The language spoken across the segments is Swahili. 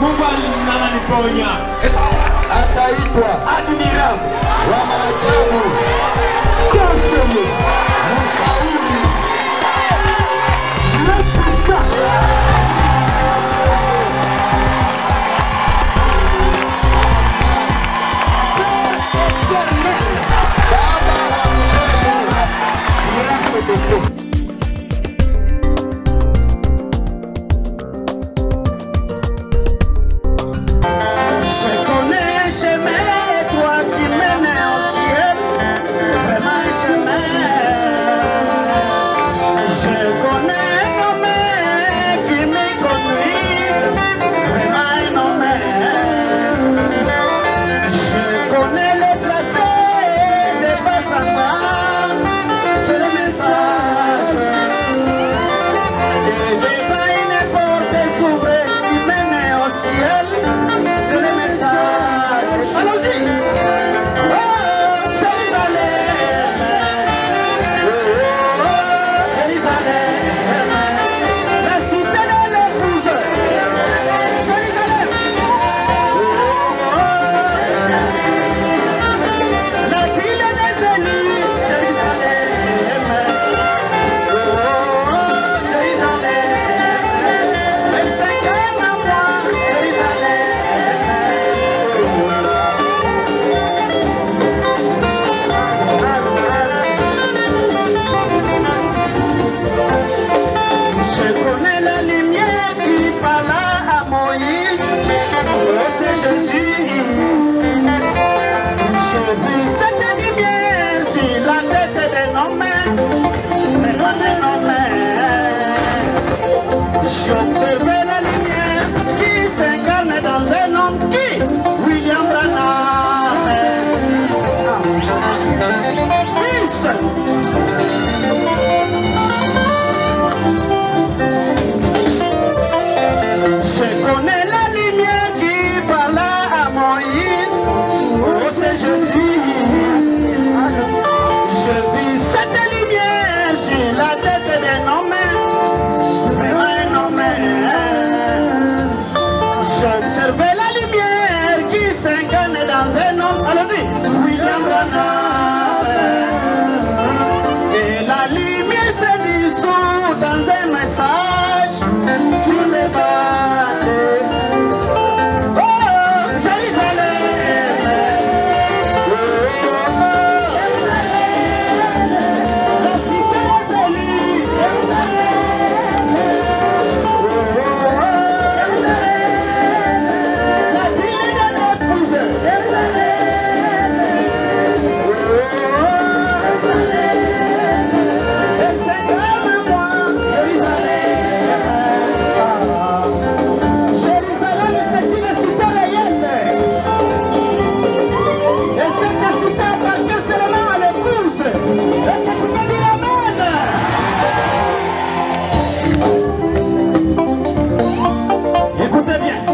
Mungu ananiponya. Ataitwa Admirable wa maajabu, Counselor, mshauri, très puissant. Baba wa milele. Grâce de Dieu. J'observais la lumière qui s'incarne dans un homme qui, William Branham. Je connais la lumière qui parla à Moïse. Oh, c'est Jésus. Je vis cette lumière sur la tête d'un homme. J'observais la lumière qui s'incarne dans un homme. Allons-y, William Branham. Et la lumière se dissout dans un message sur les bateaux. Oh, Jérusalem. La cité des élus. La ville de l'épouse. Et c'est comme moi, Jérusalem. Jérusalem, c'est une cité réelle. Et cette cité appartient seulement à l'épouse. Est-ce que tu peux dire amen? Écoutez bien.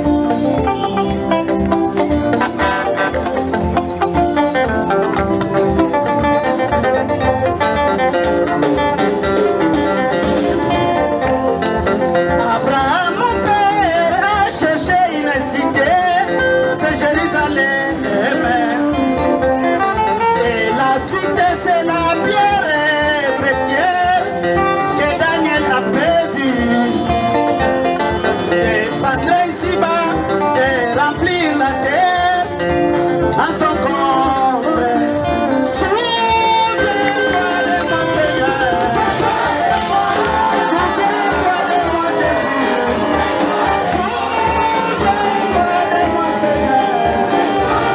Abraham, mon père, a cherché une cité, c'est Jérusalem. Et la cité, c'est la pierre pétière que Daniel a fait vivre. Descendre ici-bas et remplir la terre en son comble. Souviens-toi de mon Seigneur. Souviens-toi de mon Jésus. Souviens-toi de mon Seigneur.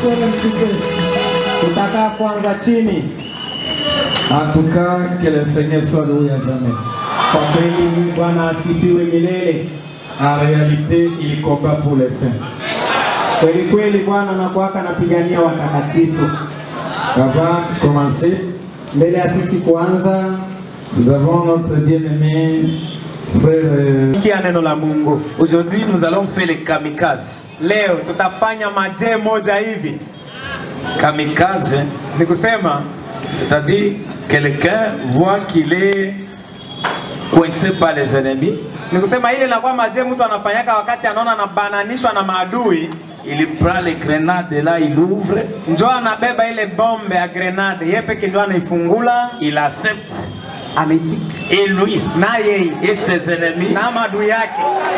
s'asseoir un petit peu. Tutakaa kwanza chini. En tout cas, que le Seigneur soit loué à jamais. Kwa kweli Bwana asifiwe milele. En réalité, il combat pour les saints. Kweli kweli Bwana anakuwaka anapigania watakatifu. Avant de commencer, Mbele ya sisi kuanza, nous avons notre bien-aimé frère. sikia neno la Mungu. Aujourd'hui, nous allons faire les kamikazes. Leo tutafanya maje moja hivi. Kamikaze, Ni kusema c'est-à-dire quelqu'un voit qu'il est coincé par les ennemis. ni kusema ile la kwamba je mtu anafanyaka wakati anaona anabananishwa na maadui, Il prend les grenades là, il ouvre, njoo anabeba ile bombe ya grenade, yeye peke ndio anaifungula, il accepte. anaitika Et lui na yeye et ses ennemis, na maadui yake.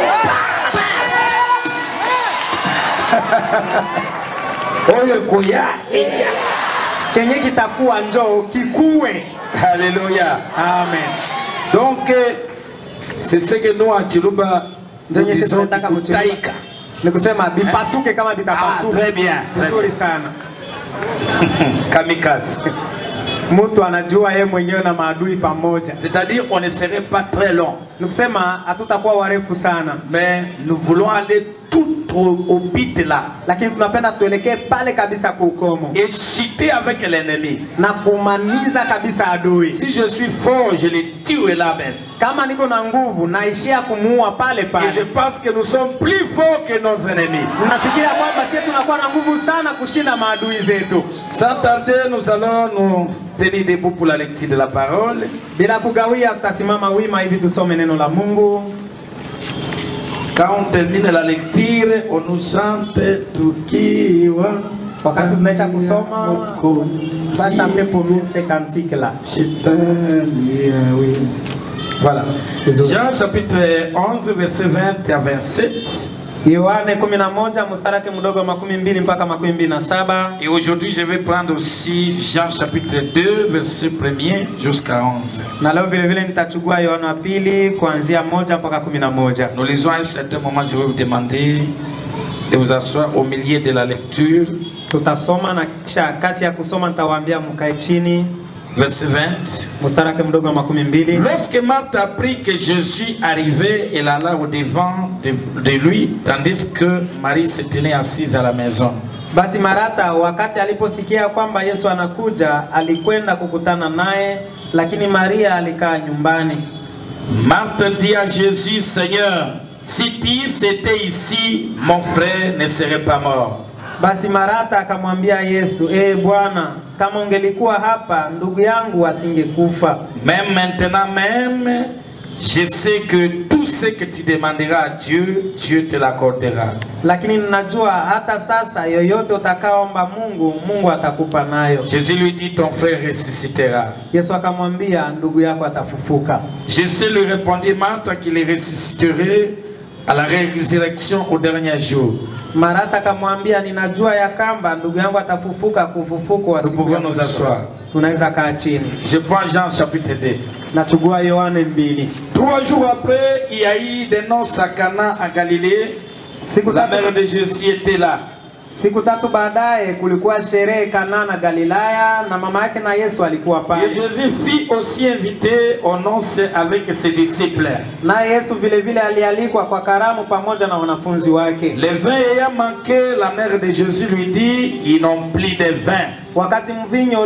Oyo koya, eya. Kenye kitakuwa njoo kikuwe. Alléluia. Amen. Donc, c'est ce que nous en Chiluba, nous Ndio disons tunataka mchukua. taika. Ni kusema bipasuke kama Ah, bitapasuka. très bien. Très Nzuri bien. sana. Kamikaze. Mtu anajua yeye mwenyewe na maadui pamoja. C'est-à-dire on ne serait pas très long. Ni kusema hatutakuwa warefu sana, Mais nous voulons aller tout au but là. lakini tunapenda tuelekee pale kabisa kwa ukomo Et chuter avec l'ennemi. na kumaniza kabisa adui. Si je suis fort, je les tue là même. Kama niko na nguvu naishia kumuua pale Et je pale. pense que nous sommes plus forts que nos ennemis. Nafikiria kwamba sisi tunakuwa na nguvu sana kushinda maadui zetu. Sans tarder, nous allons nous tenir debout pour la lecture de la parole. Bila kugawia, tutasimama wima hivi tusome neno la Mungu. Quand on termine la lecture, on nous chante Tukiwa. Wakati tunaisha kusoma, bachante pour nous ce cantique là. Voilà. Jean chapitre 11, verset 20 à 27. Yohane 11 mstari wake mdogo 12 mpaka 27. Et aujourd'hui, je vais prendre aussi Jean chapitre 2, verset 1er jusqu'à 11. Na leo vile vile nitachukua Yohana 2 kuanzia 1 mpaka 11. Nous lisons à un certain moment, je vais vous demander de vous asseoir au milieu de la lecture. Tutasoma na kisha kati ya kusoma nitawaambia mkae chini. Verset 20. Mstari wake mdogo 12. Lorsque Marthe apprit que Jésus arrivait, elle alla au devant de lui, tandis que Marie se tenait assise à la maison. Basi Martha wakati aliposikia kwamba Yesu anakuja, alikwenda kukutana naye, lakini Maria alikaa nyumbani. Marthe dit à Jésus, Seigneur, si tu étais ici, mon frère ne serait pas mort. Basi Martha akamwambia Yesu, Bwana, kama ungelikuwa hapa ndugu yangu asingekufa. Même maintenant même, je sais que tout ce que tu demanderas à Dieu, Dieu te l'accordera. Lakini ninajua hata sasa yoyote utakaoomba Mungu, Mungu atakupa nayo. Jésus lui dit, ton frère ressuscitera. Yesu akamwambia ndugu yako atafufuka. Jésus lui répondit, Marthe, qu'il ressusciterait à la résurrection au dernier jour. Martha akamwambia ninajua ya kwamba ndugu yangu atafufuka kufufuko wa Nous siku. pouvons nous asseoir. Tunaweza kaa chini. Je prends Jean chapitre 2. Nachukua Yohane 2. 3 jours après, il y a eu des noces à Cana en Galilée. La mère de Jésus était là. Siku tatu baadaye kulikuwa sherehe Kana na Galilaya na mama yake na Yesu alikuwa Et pale. Jésus fut aussi invité aux noces avec ses disciples. Na Yesu vile vile alialikwa kwa karamu pamoja na wanafunzi wake. Le vin ayant manqué, la mère de Jésus lui dit, ils n'ont plus de vin. Wakati mvinyo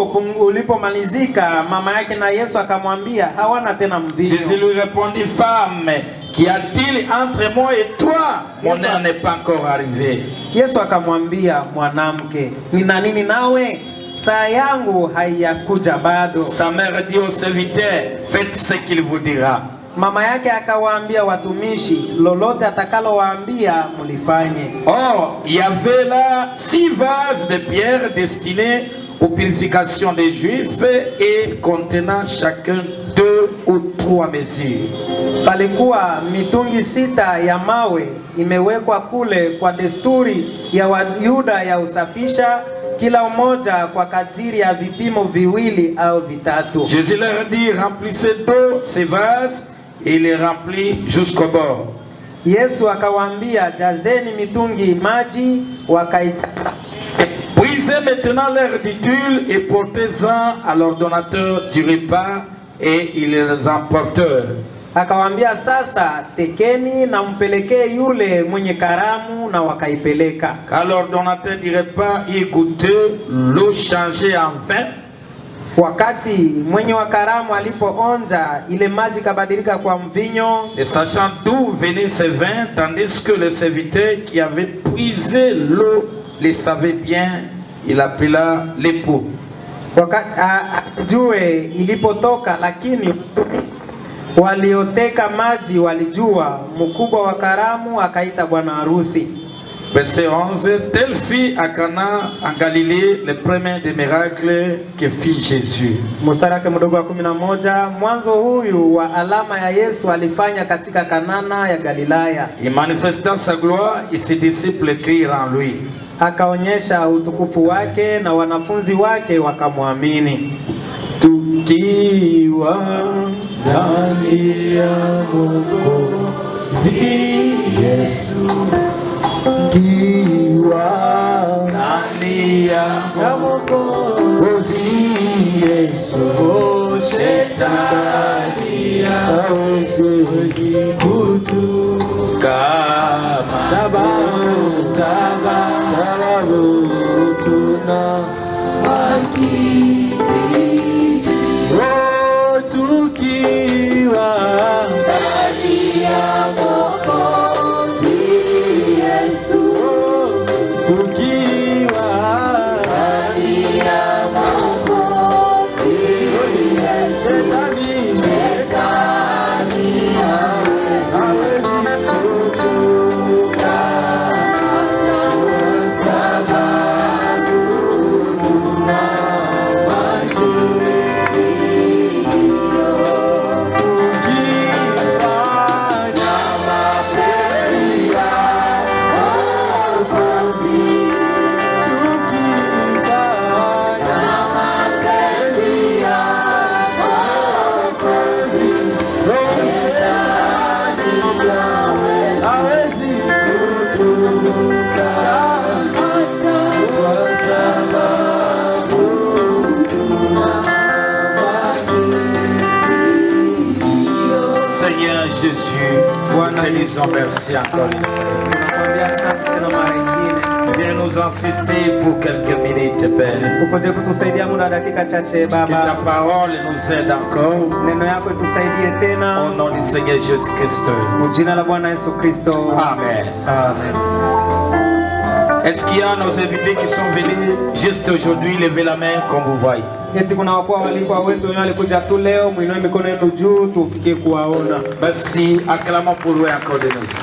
ulipomalizika, mama yake na Yesu akamwambia hawana tena mvinyo. Jésus lui répondit, femme, qu'y a-t-il entre moi et toi? Mon heure n'est pas encore arrivée. Yesu akamwambia, mwanamke, nina nini nawe? Saa yangu haiyakuja bado. Sa mère dit aux serviteurs, faites ce qu'il vous dira. Mama yake akawaambia watumishi, lolote atakalowaambia mulifanye. Or, il y avait là 6 vases de pierre destinés aux purifications des Juifs et contenant chacun 2 ou 3 mesures. Palikuwa mitungi 6 ya mawe imewekwa kule kwa desturi ya Wayuda ya usafisha, kila mmoja kwa kadiri ya vipimo 2 au 3. Jésus leur dit, remplissez d'eau ces vases, et il les remplit jusqu'au bord. Yesu akawaambia, jazeni mitungi maji, wakaijaza Puisez maintenant l'air du tule et portez-en à l'ordonnateur du repas, et ils les emportèrent. Akawaambia sasa, tekeni na mpelekee yule mwenye karamu, na wakaipeleka. Car l'ordonnateur du repas y goûtait l'eau changée en vin. Wakati mwenye wa karamu alipoonja, ile maji kabadilika kwa mvinyo. Ne sachant d'où venait ce vin, tandis que le serviteur qui avait puisé l'eau le savait bien, il appela l'époux. Wakati ajue ilipotoka, lakini walioteka maji walijua. Mkubwa wa karamu akaita bwana harusi. Verset 11. Tel fit à Cana en Galilée le premier des miracles que fit Jésus. Mstari wake mdogo wa 11, mwanzo huyu wa alama ya Yesu alifanya katika Kanana ya Galilaya. Il manifesta sa gloire et ses disciples crurent en lui. Akaonyesha utukufu wake na wanafunzi wake wakamwamini. Tukiwa ndani ya Mwokozi Yesu, tukiwa ndani ya Mwokozi Yesu, shetani hawezi kutukama. Sababu tuna tukiwa ndani ya Mwokozi Yesu, tukiwa ndani ya Mwokozi Yesu, shetani hawezi kutukana. Sababu tuna Seigneur Jésus, nous te disons merci encore une fois. Viens nous assister pour quelques minutes, Père. Que ta parole nous aide encore. Au nom du Seigneur Jésus-Christ. Amen. Amen. Est-ce qu'il y a nos invités qui sont venus juste aujourd'hui? Levez la main comme vous voyez. Merci, acclamons pour eux encore de nous.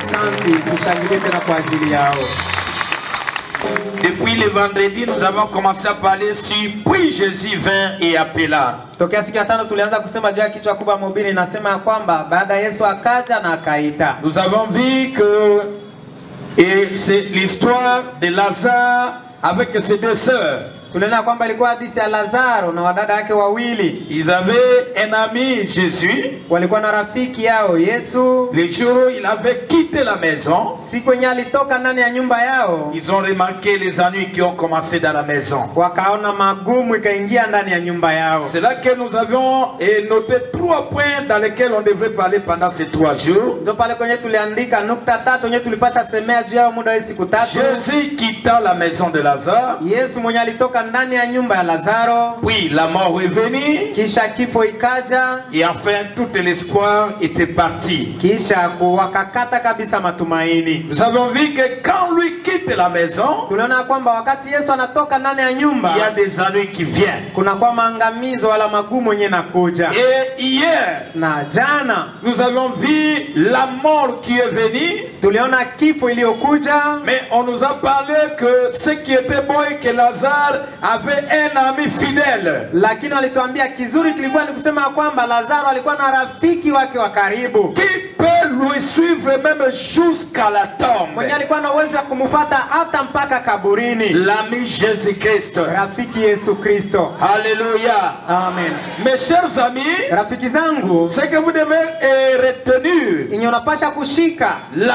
Depuis le vendredi, nous avons commencé à parler sur puis Jésus vint et appela. Nous avons vu que c'est l'histoire de Lazare avec ses deux sœurs. Ils avaient un ami, Jésus. Le jour où il avait quitté la maison, ils ont remarqué les ennuis qui ont commencé dans la maison. C'est là que nous avions noté 3 points dans lesquels on devait parler pendant ces 3 jours. Jésus quitta la maison de Lazare. Puis la mort est venue. Et enfin tout l'espoir était parti. Nous avons vu que quand lui quitte la maison, il y a des ennuis qui viennent. Et hier, nous avons vu la mort qui est venue. Mais on nous a parlé que ce qui était bon et que Lazare avait un ami fidèle. Qui peut lui suivre même jusqu'à la tombe. mwenye alikuwa na uwezo wa kumfuata hata mpaka kaburini. L'ami Jésus-Christ. Rafiki Yesu Kristo. Alléluia. Amen. Mes chers amis, Rafiki zangu, ce que vous devez retenir, inyo napasha kushika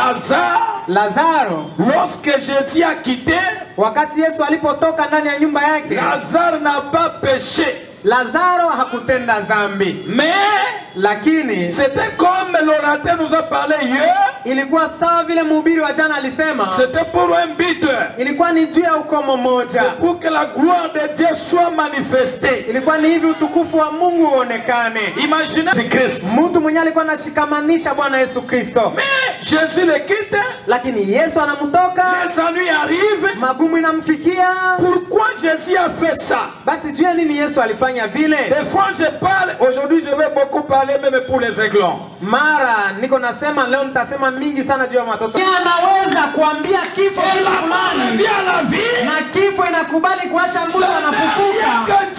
Lazaro, lorsque Jésus a quitté, wakati Yesu alipotoka ndani ya nyumba yake, Lazare n'a pas péché. Lazaro hakutenda zambi, Mais lakini c'était comme l'orateur nous a parlé hier. ilikuwa sawa vile mhubiri wa jana alisema, C'était pour un but. ilikuwa ni juu ya ukomo moja. C'est pour que la gloire de Dieu soit manifestée. Ilikuwa ni hivi utukufu wa Mungu uonekane. Imaginez Christ. Mtu mwenye alikuwa anashikamanisha Bwana Yesu Kristo. Mais Jésus le quitte. Lakini Yesu anamtoka. Les ennuis arrivent. Magumu inamfikia. Pourquoi Jésus a fait ça? Basi juu ya nini Yesu alifanya vile? Des fois je parle, aujourd'hui je vais beaucoup parler même pour les aiglons. Mara niko nasema leo nitasema mingi sana juu ya watoto. Anaweza kuambia kifo fulani la vie. Na kifo inakubali kuacha mtu anafufuka.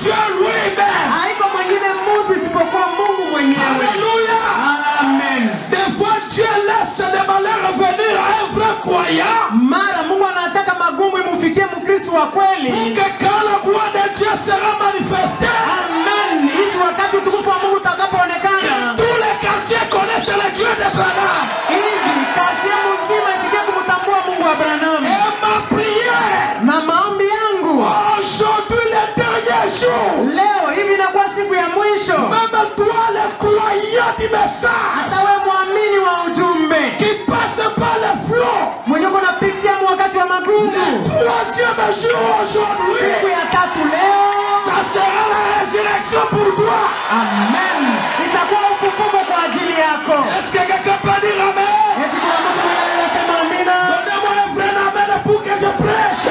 Haiko mwingine mtu isipokuwa Mungu mwenyewe. Alléluia. Amen. Des fois Dieu laisse des malheurs venir à un vrai croyant. Mara Mungu anataka magumu imufikie Mkristo wa kweli. Que quand la gloire de Dieu sera manifestée. Amen. Hivi wakati utukufu wa Mungu utakapoonekana, tous les quartiers connaissent le Dieu de Branham. Hivi quartier mzima ifikie kumtambua Mungu wa Branham. Et ma prière. Na maombi yangu. Aujourd'hui le dernier jour. Leo hivi inakuwa siku ya mwisho. Même toi le croyant du message. Hata wewe muamini wa ujumbe. Qui passe par le flot. Mwenye unapitia wakati wa magumu. Troisième jour aujourd'hui. Siku ya tatu leo. Ça sera la résurrection pour toi. Amen. Itakuwa ufufuko kwa ajili yako. Est-ce que quelqu'un peut dire amen? Eti kuna mtu mwenye anasema amina. Donnez-moi un vrai amen pour que je prêche.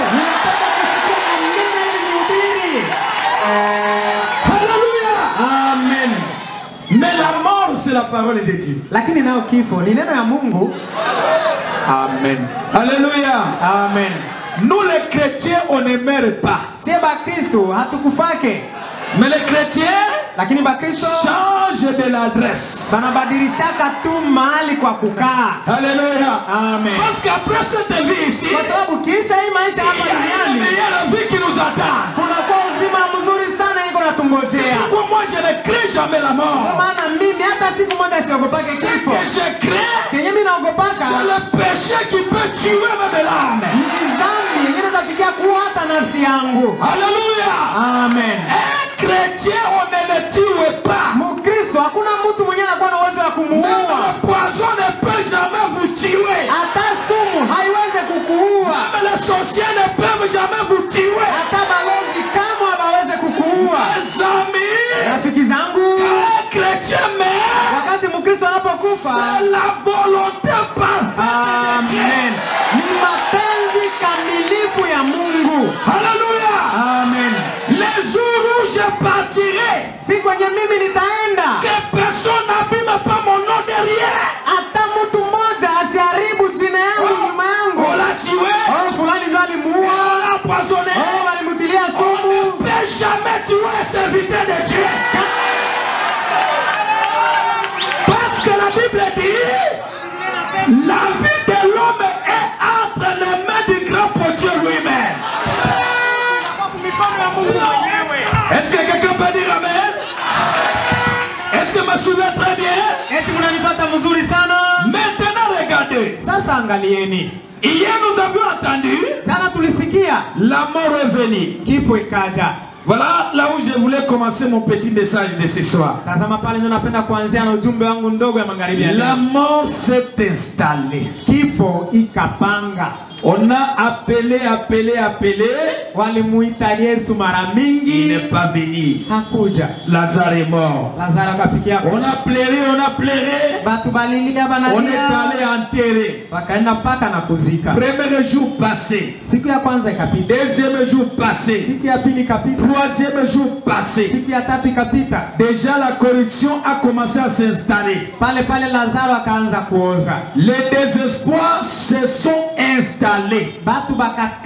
Alléluia. Amen. Mais la mort c'est la parole de Dieu. Lakini nao kifo ni neno ya Mungu. Amen. Alléluia. Amen. Nous les chrétiens on ne meurt pas. Si Bakristo hatukufake. Mais les chrétiens lakini Bakristo change de l'adresse. Banabadilishaka tu mahali kwa kukaa. Alléluia. Amen. Parce qu'après cette vie ici, kwa sababu kisha hii maisha hapa duniani, il y a la vie qui nous attend. Kuna kwa uzima mzuri sana iko natungojea. Pourquoi moi je ne crains jamais la mort? Kwa maana mimi hata siku moja siogopake kifo. Je crains. Kenye mimi naogopaka c'est le péché qui peut tuer même l'âme. Ni dhambi ingine zafikia kuua hata nafsi yangu. Alléluia. Amen. Chrétien on ne le tue pas. Mkristo hakuna mtu mwenye anakuwa na uwezo wa kumuua. Le poison ne peut jamais vous tuer. Hata sumu haiwezi kukuua. Même les sorciers ne peuvent jamais vous tuer. Hata balozi kama hawawezi kukuua. Mes amis, rafiki zangu, quand chrétien meurt, wakati Mkristo anapokufa, c'est la volonté parfaite. Amen. Ni mapenzi kamilifu ya Mungu. Alléluia. Amen. Les jours où je partirai, si kwenye mimi nitaenda, que personne n'abîme pas mon nom derrière. Hata mtu mmoja asiharibu jina yangu nyuma yangu. On l'a tué. Oh, fulani ndo alimuua. On l'a empoisonné. Oh, walimutilia sumu. On ne peut jamais tuer un serviteur de Dieu. Parce que la Bible dit, la vie de l'homme est entre les mains du grand potier lui-même. Est-ce que quelqu'un peut dire amen? Est-ce que je me souviens très bien? Eti mnanipata mzuri sana. Maintenant regardez. Sasa angalieni. Hier nous avions entendu, jana tulisikia, la mort est venue. Kifo ikaja. Voilà là où je voulais commencer mon petit message de ce soir. Tazama pale ndio napenda kuanzia na ujumbe wangu ndogo ya magharibi ya leo. La mort s'est installée. Kifo ikapanga. On a appelé. Walimuita Yesu mara mingi. Il n'est pas venu. Hakuja. Lazare est mort. Lazaro akafikia. On a pleuré. Batu balilia banalia. On est allé enterrer. Wakaenda paka na kuzika. Premier jour passé. Siku ya kwanza ikapita. Deuxième jour passé. Siku ya pili ikapita. Troisième jour passé. Siku ya tatu ikapita. Déjà la corruption a commencé à s'installer. Pale Lazaro akaanza kuoza. Les désespoirs se sont installés. Batu bakakata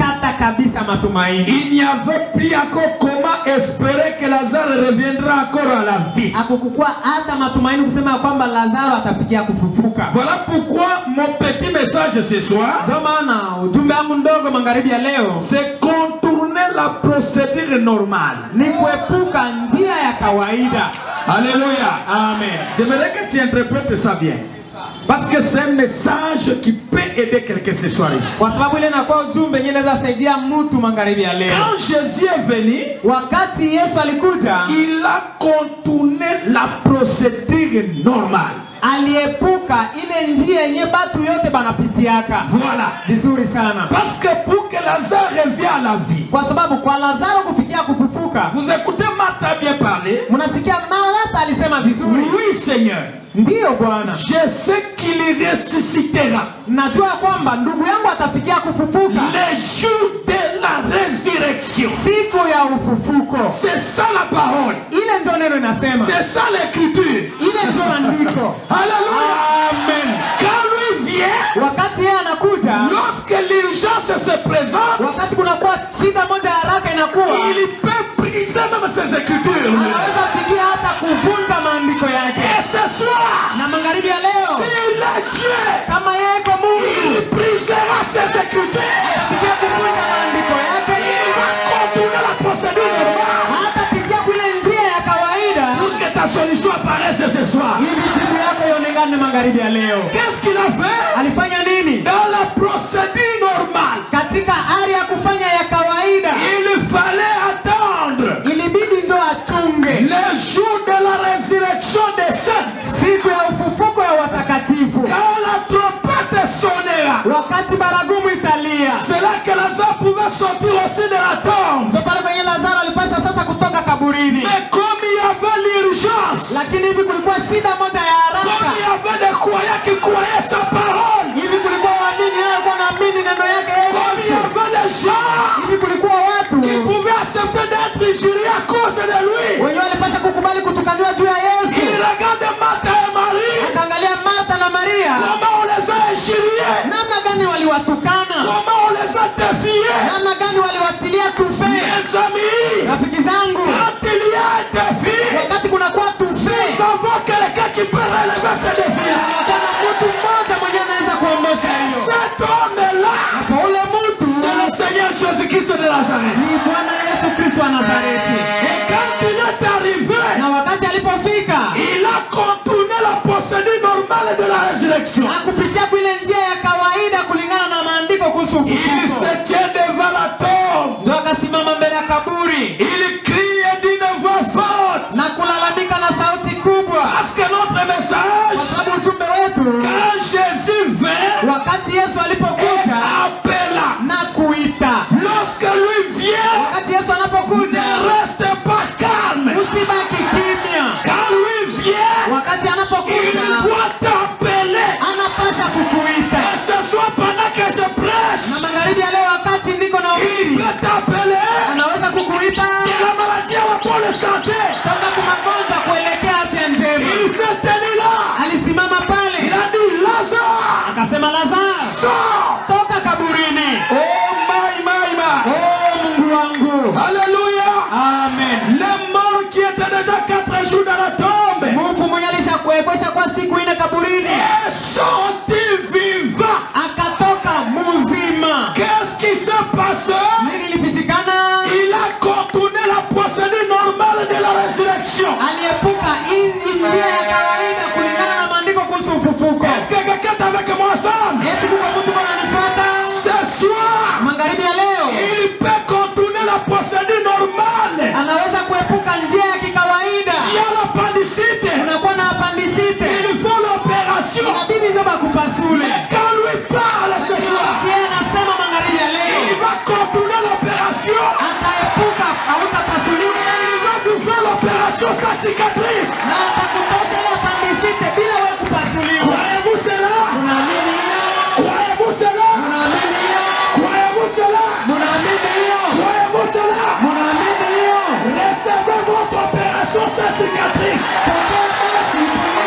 kabisa matumaini. Il n'y avait plus encore comment espérer que Lazare reviendra encore à la vie. Hakukuwa hata matumaini kusema kwamba Lazaro atafikia kufufuka. Voilà pourquoi mon petit message ce soir, Ndio maana ujumbe wangu ndogo magharibi ya leo, c'est contourner la procédure normale. ni kuepuka njia ya kawaida. Alléluia. Amen. J'aimerais que tu interprètes ça bien. Parce que c'est un message qui peut aider quelqu'un ce soir ici. Kwa sababu ile inakuwa ujumbe yenyewe inaweza saidia mtu magharibi ya leo. Quand Jésus est venu, Wakati Yesu alikuja, il a contourné la procédure normale. aliepuka ile njia yenye batu yote banapitiaka. Voilà. Vizuri sana. Parce que pour que Lazare revienne à la vie, Kwa sababu kwa Lazaro kufikia kufufuka, vous écoutez Martha bien parler. mnasikia Martha alisema vizuri. Oui, Seigneur. Ndiyo Bwana. Je sais qu'il ressuscitera Najua kwamba ndugu yangu atafikia kufufuka. le jour de la résurrection. Siku ya ufufuko. C'est ça la parole. Ile ndio neno inasema. C'est ça l'écriture. Ile ndio andiko. Alléluia. Amen. Quand lui vient, Wakati yeye anakuja, lorsque l'urgence se présente, wakati kunakuwa shida moja ya haraka inakuwa, il peut briser même ses écritures. anaweza fikia hata kuvunja maandiko yake. Et ce soir, Na magharibi ya leo, s'il est Dieu, kama yeye iko Mungu, il brisera ses écritures. atafikia kuvunja maandiko yake. Il va contourner la procédure normale Hatapitia kule njia ya kawaida pour que ta solution apparaisse ce soir. ili jibu yako ionekane magharibi ya leo. Qu'est-ce qu'il a fait? Alifanya nini? Dans la procédure normale, Katika hali ya kufanya ya kawaida, il fallait attendre ilibidi ndo achunge le jour de la résurrection des saints. siku ya ufufuko ya watakatifu. Quand la trompette sonnera, Wakati baragumu italia, c'est là que Lazare pouvait sortir aussi de la tombe. ndio pale kwenye Lazaro alipasha sasa kutoka kaburini. Mais comme il y avait l'urgence, Lakini hivi kulikuwa shida moja ya comme haraka. il y avait des croyants qui croyaient sa parole, Hivi kulikuwa waamini walikuwa naamini neno yake comme il y Yesu. avait des gens Hivi kulikuwa watu qui pouvaient accepter d'être jurés à cause de lui. wenyewe walipasha kukubali kutukaniwa juu ya Yesu. Il regarde Martha et Marie, Akaangalia Martha na Maria, comment on les a injuriés, namna gani waliwatukana, comment on les a défiés. namna gani waliwatilia tufe. Mes amis, Rafiki zangu, quand il y a un défi, wakati kunakuwa tufe, nous avons quelqu'un qui peut relever ce défi. kuna mtu mmoja mwenye anaweza kuondosha hiyo. Cet homme-là, Kwa ule mtu c'est le Seigneur Jésus-Christ de Nazareth. ni Bwana Yesu Kristo wa Nazareti. Et quand il est arrivé, Na wakati alipofika, il a contourné la procédure normale de la résurrection. akupitia kule njia ya kawaida kulingana na maandiko kuhusu Il ufufuko. se tient devant la tombe. Ndio akasimama mbele ya kaburi Il crie d'une voix forte. na kulalamika na sauti kubwa. Parce que notre Kwa message, sababu ujumbe wetu, quand Jésus vint wakati Yesu et alipokuja appela, na kuita, lorsque lui vient, wakati Yesu anapokuja, ne reste pas calme. usibaki kimya. Quand lui vient, Wakati il anapokuja, doit t'appeler. anapasha kukuita. Et ce soir, pendant que je Na prêche, magharibi ya leo, wakati niko na il ubiri, peut t'appeler. anaweza kukuita De la maladie à la bonne santé. toka kumagonjwa kuelekea afya njema. Il s'est tenu là. Alisimama Il pale a dit, Lazare, akasema, Lazaro, sors. toka kaburini. Oh my. Oh Mungu wangu, Alléluia. amen. Le mort qui était déjà 4 jours dans la tombe Mungu mwenye alishakuepesha kwa siku 4 kaburini, est sorti vivant. akatoka muzima. Qu'est-ce qui s'est passé? Nini ilipitikana? Il a contourné la procédure normale de la résurrection. Aliepuka njia ya kawaida kulingana na maandiko kuhusu ufufuko. Est-ce que quelqu'un est avec moi ensemble? Eti kuko mtu ananifuata Ce soir, magharibi ya leo, il peut contourner la procédure normale. anaweza kuepuka njia ya kikawaida. Il y a l'appendicite. Unakuwa na appendicite, Il faut l'opération. inabidi ndio bakupasule. Mais quand lui parle ce soir, Yeye anasema magharibi ya il leo va contourner l'opération. ataepuka, hautapasuliwa Il va vous faire l'opération sans cicatrice. na atakutosha ile appendicite bila wewe kupasuliwa. Croyez-vous cela? Unaamini hiyo? Croyez-vous cela? Unaamini hiyo? Croyez-vous cela? Unaamini hiyo? Croyez-vous cela? Unaamini hiyo? Recevez votre opération sans cicatrice. Pokea basi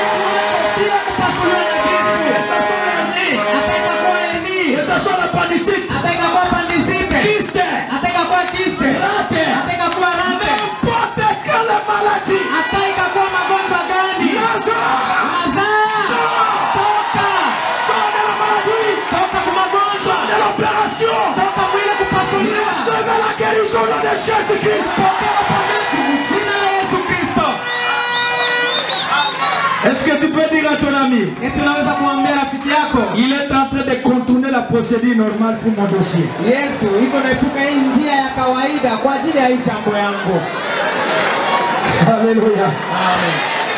bila kupasuliwa na Que kisu. ce soit hernie, Hata ikakuwa hernie, que ce soit l'appendicite, hata ikakuwa appendicite, kyste, guérison au nom de Jésus-Christ. Est-ce que tu peux dire à ton ami? Il est en train de contourner la procédure normale pour mon dossier. Alléluia. Amen.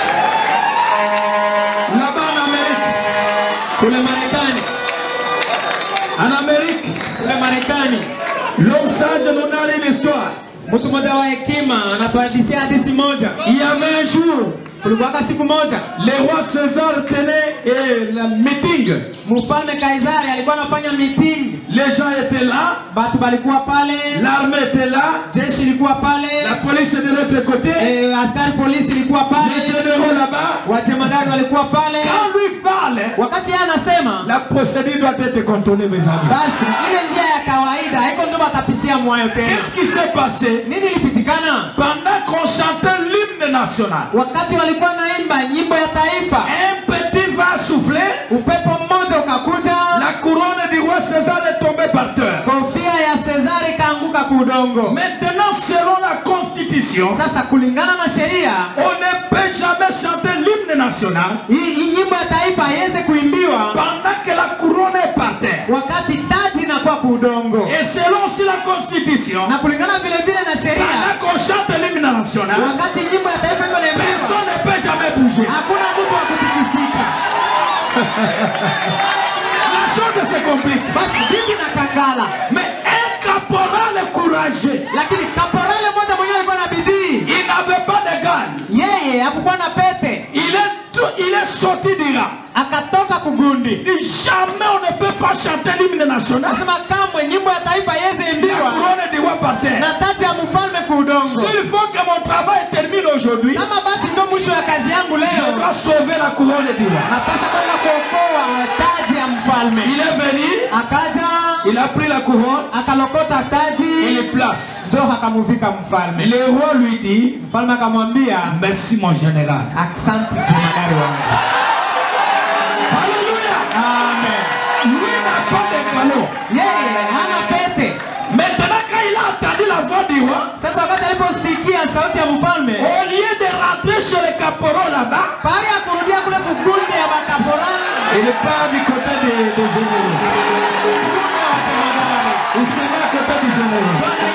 Là-bas en Amérique, Kule Marekani, en Amérique, kule Marekani, l'homme sage nous a une histoire. mtu mmoja wa hekima anatuhadithia hadithi moja. Il y avait un jour, Kulikuwa siku moja, le roi César tenait la meeting. Mfalme Kaisari alikuwa anafanya meeting. Les gens étaient là, Batu balikuwa pale, l'armée était là, jeshi lilikuwa pale, la police de l'autre côté, askari polisi ilikuwa pale, les généraux là-bas. wajemadari walikuwa pale. Quand lui parle, Wakati yeye anasema, la procédure doit être contrôlée, mes amis. basi ile njia ya kawaida haiko ndo batapitia mwayo tena. Qu'est-ce qui s'est passé? Nini ilipitikana? Pendant qu'on chantait l'hymne national, Wakati walikuwa naimba nyimbo ya taifa, un petit vent soufflait, upepo mmoja ukakuja, la couronne du roi César est tombée par terre. kofia ya Cesare kaanguka kudongo. Maintenant, selon la constitution, Sasa kulingana na sheria, on ne peut jamais chanter l'hymne national hii nyimbo ya taifa haiwezi kuimbiwa pendant que la couronne est par terre. wakati taji inakuwa kudongo. Et selon aussi la constitution, Na kulingana vile vile na sheria, pendant qu'on chante l'hymne national, wakati nyimbo ya taifa iko naimbiwa, personne ne peut jamais bouger. hakuna mtu wa kutikisika. La chose se complique. Basi bibi na kangala, Mais un caporal courageux, lakini kaporale mmoja mwenyewe alikuwa na bidii. il n'avait pas de gagne. Yeye hakukuwa na pete, Il est sorti du rang. akatoka kugundi. Jamais on ne peut pas chanter l'hymne national. Nasema kamwe nyimbo ya taifa haiwezi La imbiwa couronne du roi par terre. na taji ya mfalme kudongo. S'il faut que mon travail termine aujourd'hui, Kama basi ndo mwisho ya kazi yangu je leo, dois sauver la couronne du roi. napasha kwenda kuokoa taji ya mfalme. Il est venu, Akaja il a pris la couronne, akalokota il taji, le place. njo akamuvika mfalme. Le roi lui dit, Mfalme akamwambia, merci mon général. asante jemadari wangu. Alléluia. Amen. Lui n'a pas de canon. Yeye hana pete. Maintenant quand il a entendu la voix du roi, Sasa wakati aliposikia sauti ya mfalme, au lieu de rentrer chez le caporal là-bas, pale ya kurudia kule kugundi ya makaporali, il part du côté des généraux. Il se met à côté du général.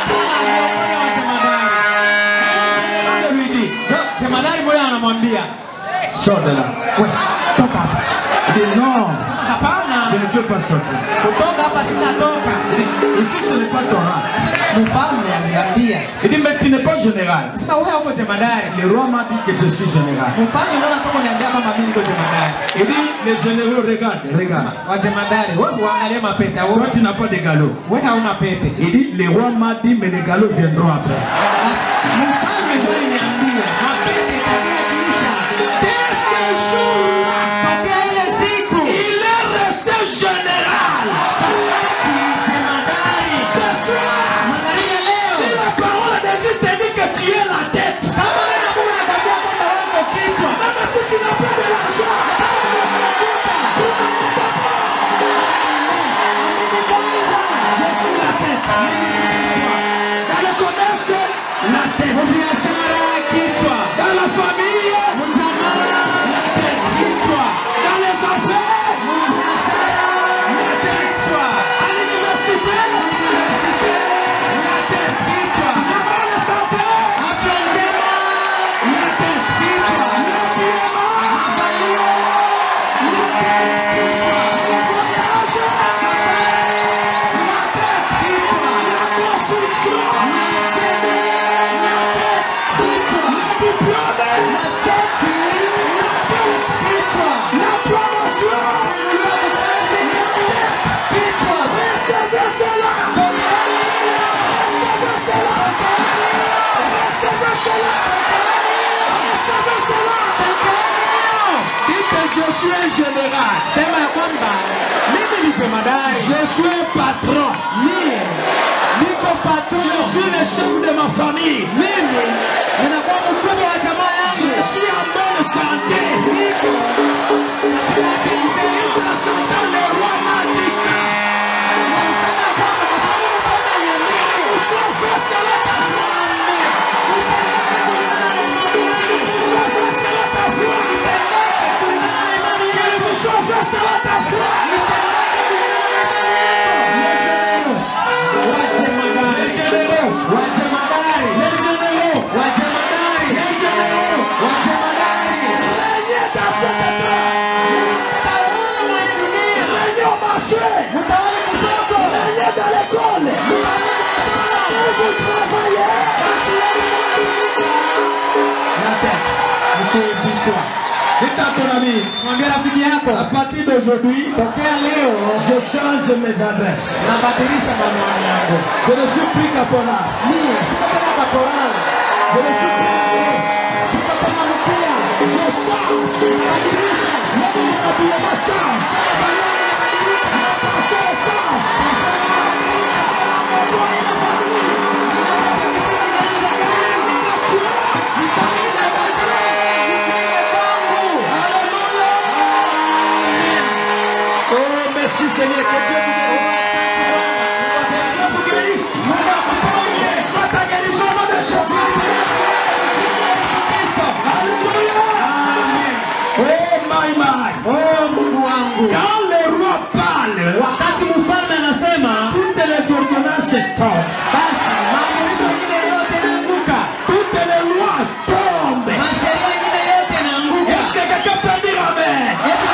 Il lui dit, jemadari moja anamwambia, sors de là. toka hapa. Il dit non, Hapana, je ne peux pas sortir. kutoka hapa sinatoka. Il dit, ici ce n'est pas ton rang. Mfalme aliniambia, Il dit, mais tu n'es pas général. sasa wewe uko jemadari. Le roi m'a dit que je suis général. Mfalme ndio anatoka niambia kama mimi niko jemadari. Il dit, les généraux, regarde. Wa jemadari, wewe uangalie mapete Toi, wewe. tu n'as pas de galop. Wewe hauna pete. Il dit, le roi m'a dit, mais les galops viendront après. Mfalme ndio aliniambia, mapete itakuisha. Dès ce jour, Tokea ile siku, il est resté général. jemadari. Ce soir, Angalia leo. si la parole de Dieu te dit que tu es la tête, Kama wewe unakwambia kwamba wewe uko kichwa, même si tu n'as pas de l'argent, je suis la tête. Dans le commerce, la tête. biashara kichwa, Dans la famille, jamaa kichwa, dans les affaires, biashara kichwa, à l'université, la tête. kichwa, La bonne santé, afya njema, la tête. kichwa, Je suis un général. sema ya kwamba mimi ni jemadari, Je suis un patron. mimi niko Je patron, suis le chef de ma famille. mimi ninakuwa mkubwa wa jamaa Je yangu, suis en bonne santé. niko katika afya njema. Dans ce temps, le roi m'a dit ça. Sema ya kwamba kwa sababu mfalme aliniambia, Il faut faire ami, Mwambie rafiki yako, à partir d'aujourd'hui, tokea leo je change mes adresses. nabadilisha maneno yangu. Je ne suis plus caporal. Mimi sitapenda kaporali. Je ne suis plus. Sitapenda mpia. Je change. Nabadilisha. Mon habillement change. Ma pensée change. Oh, merci Seigneur, que Dieu vous guérisse. Soit ta guérison au nom de Jésus. Alléluia. Oh my. Oh Mungu wangu. Quand le roi parle, Wakati mfalme anasema, toutes les ordonnances tombent. basi maamurisho mengine yote yanaanguka. Toutes les lois tombent. Masheria mengine yote yanaanguka. Est-ce que quelqu'un peut dire amen?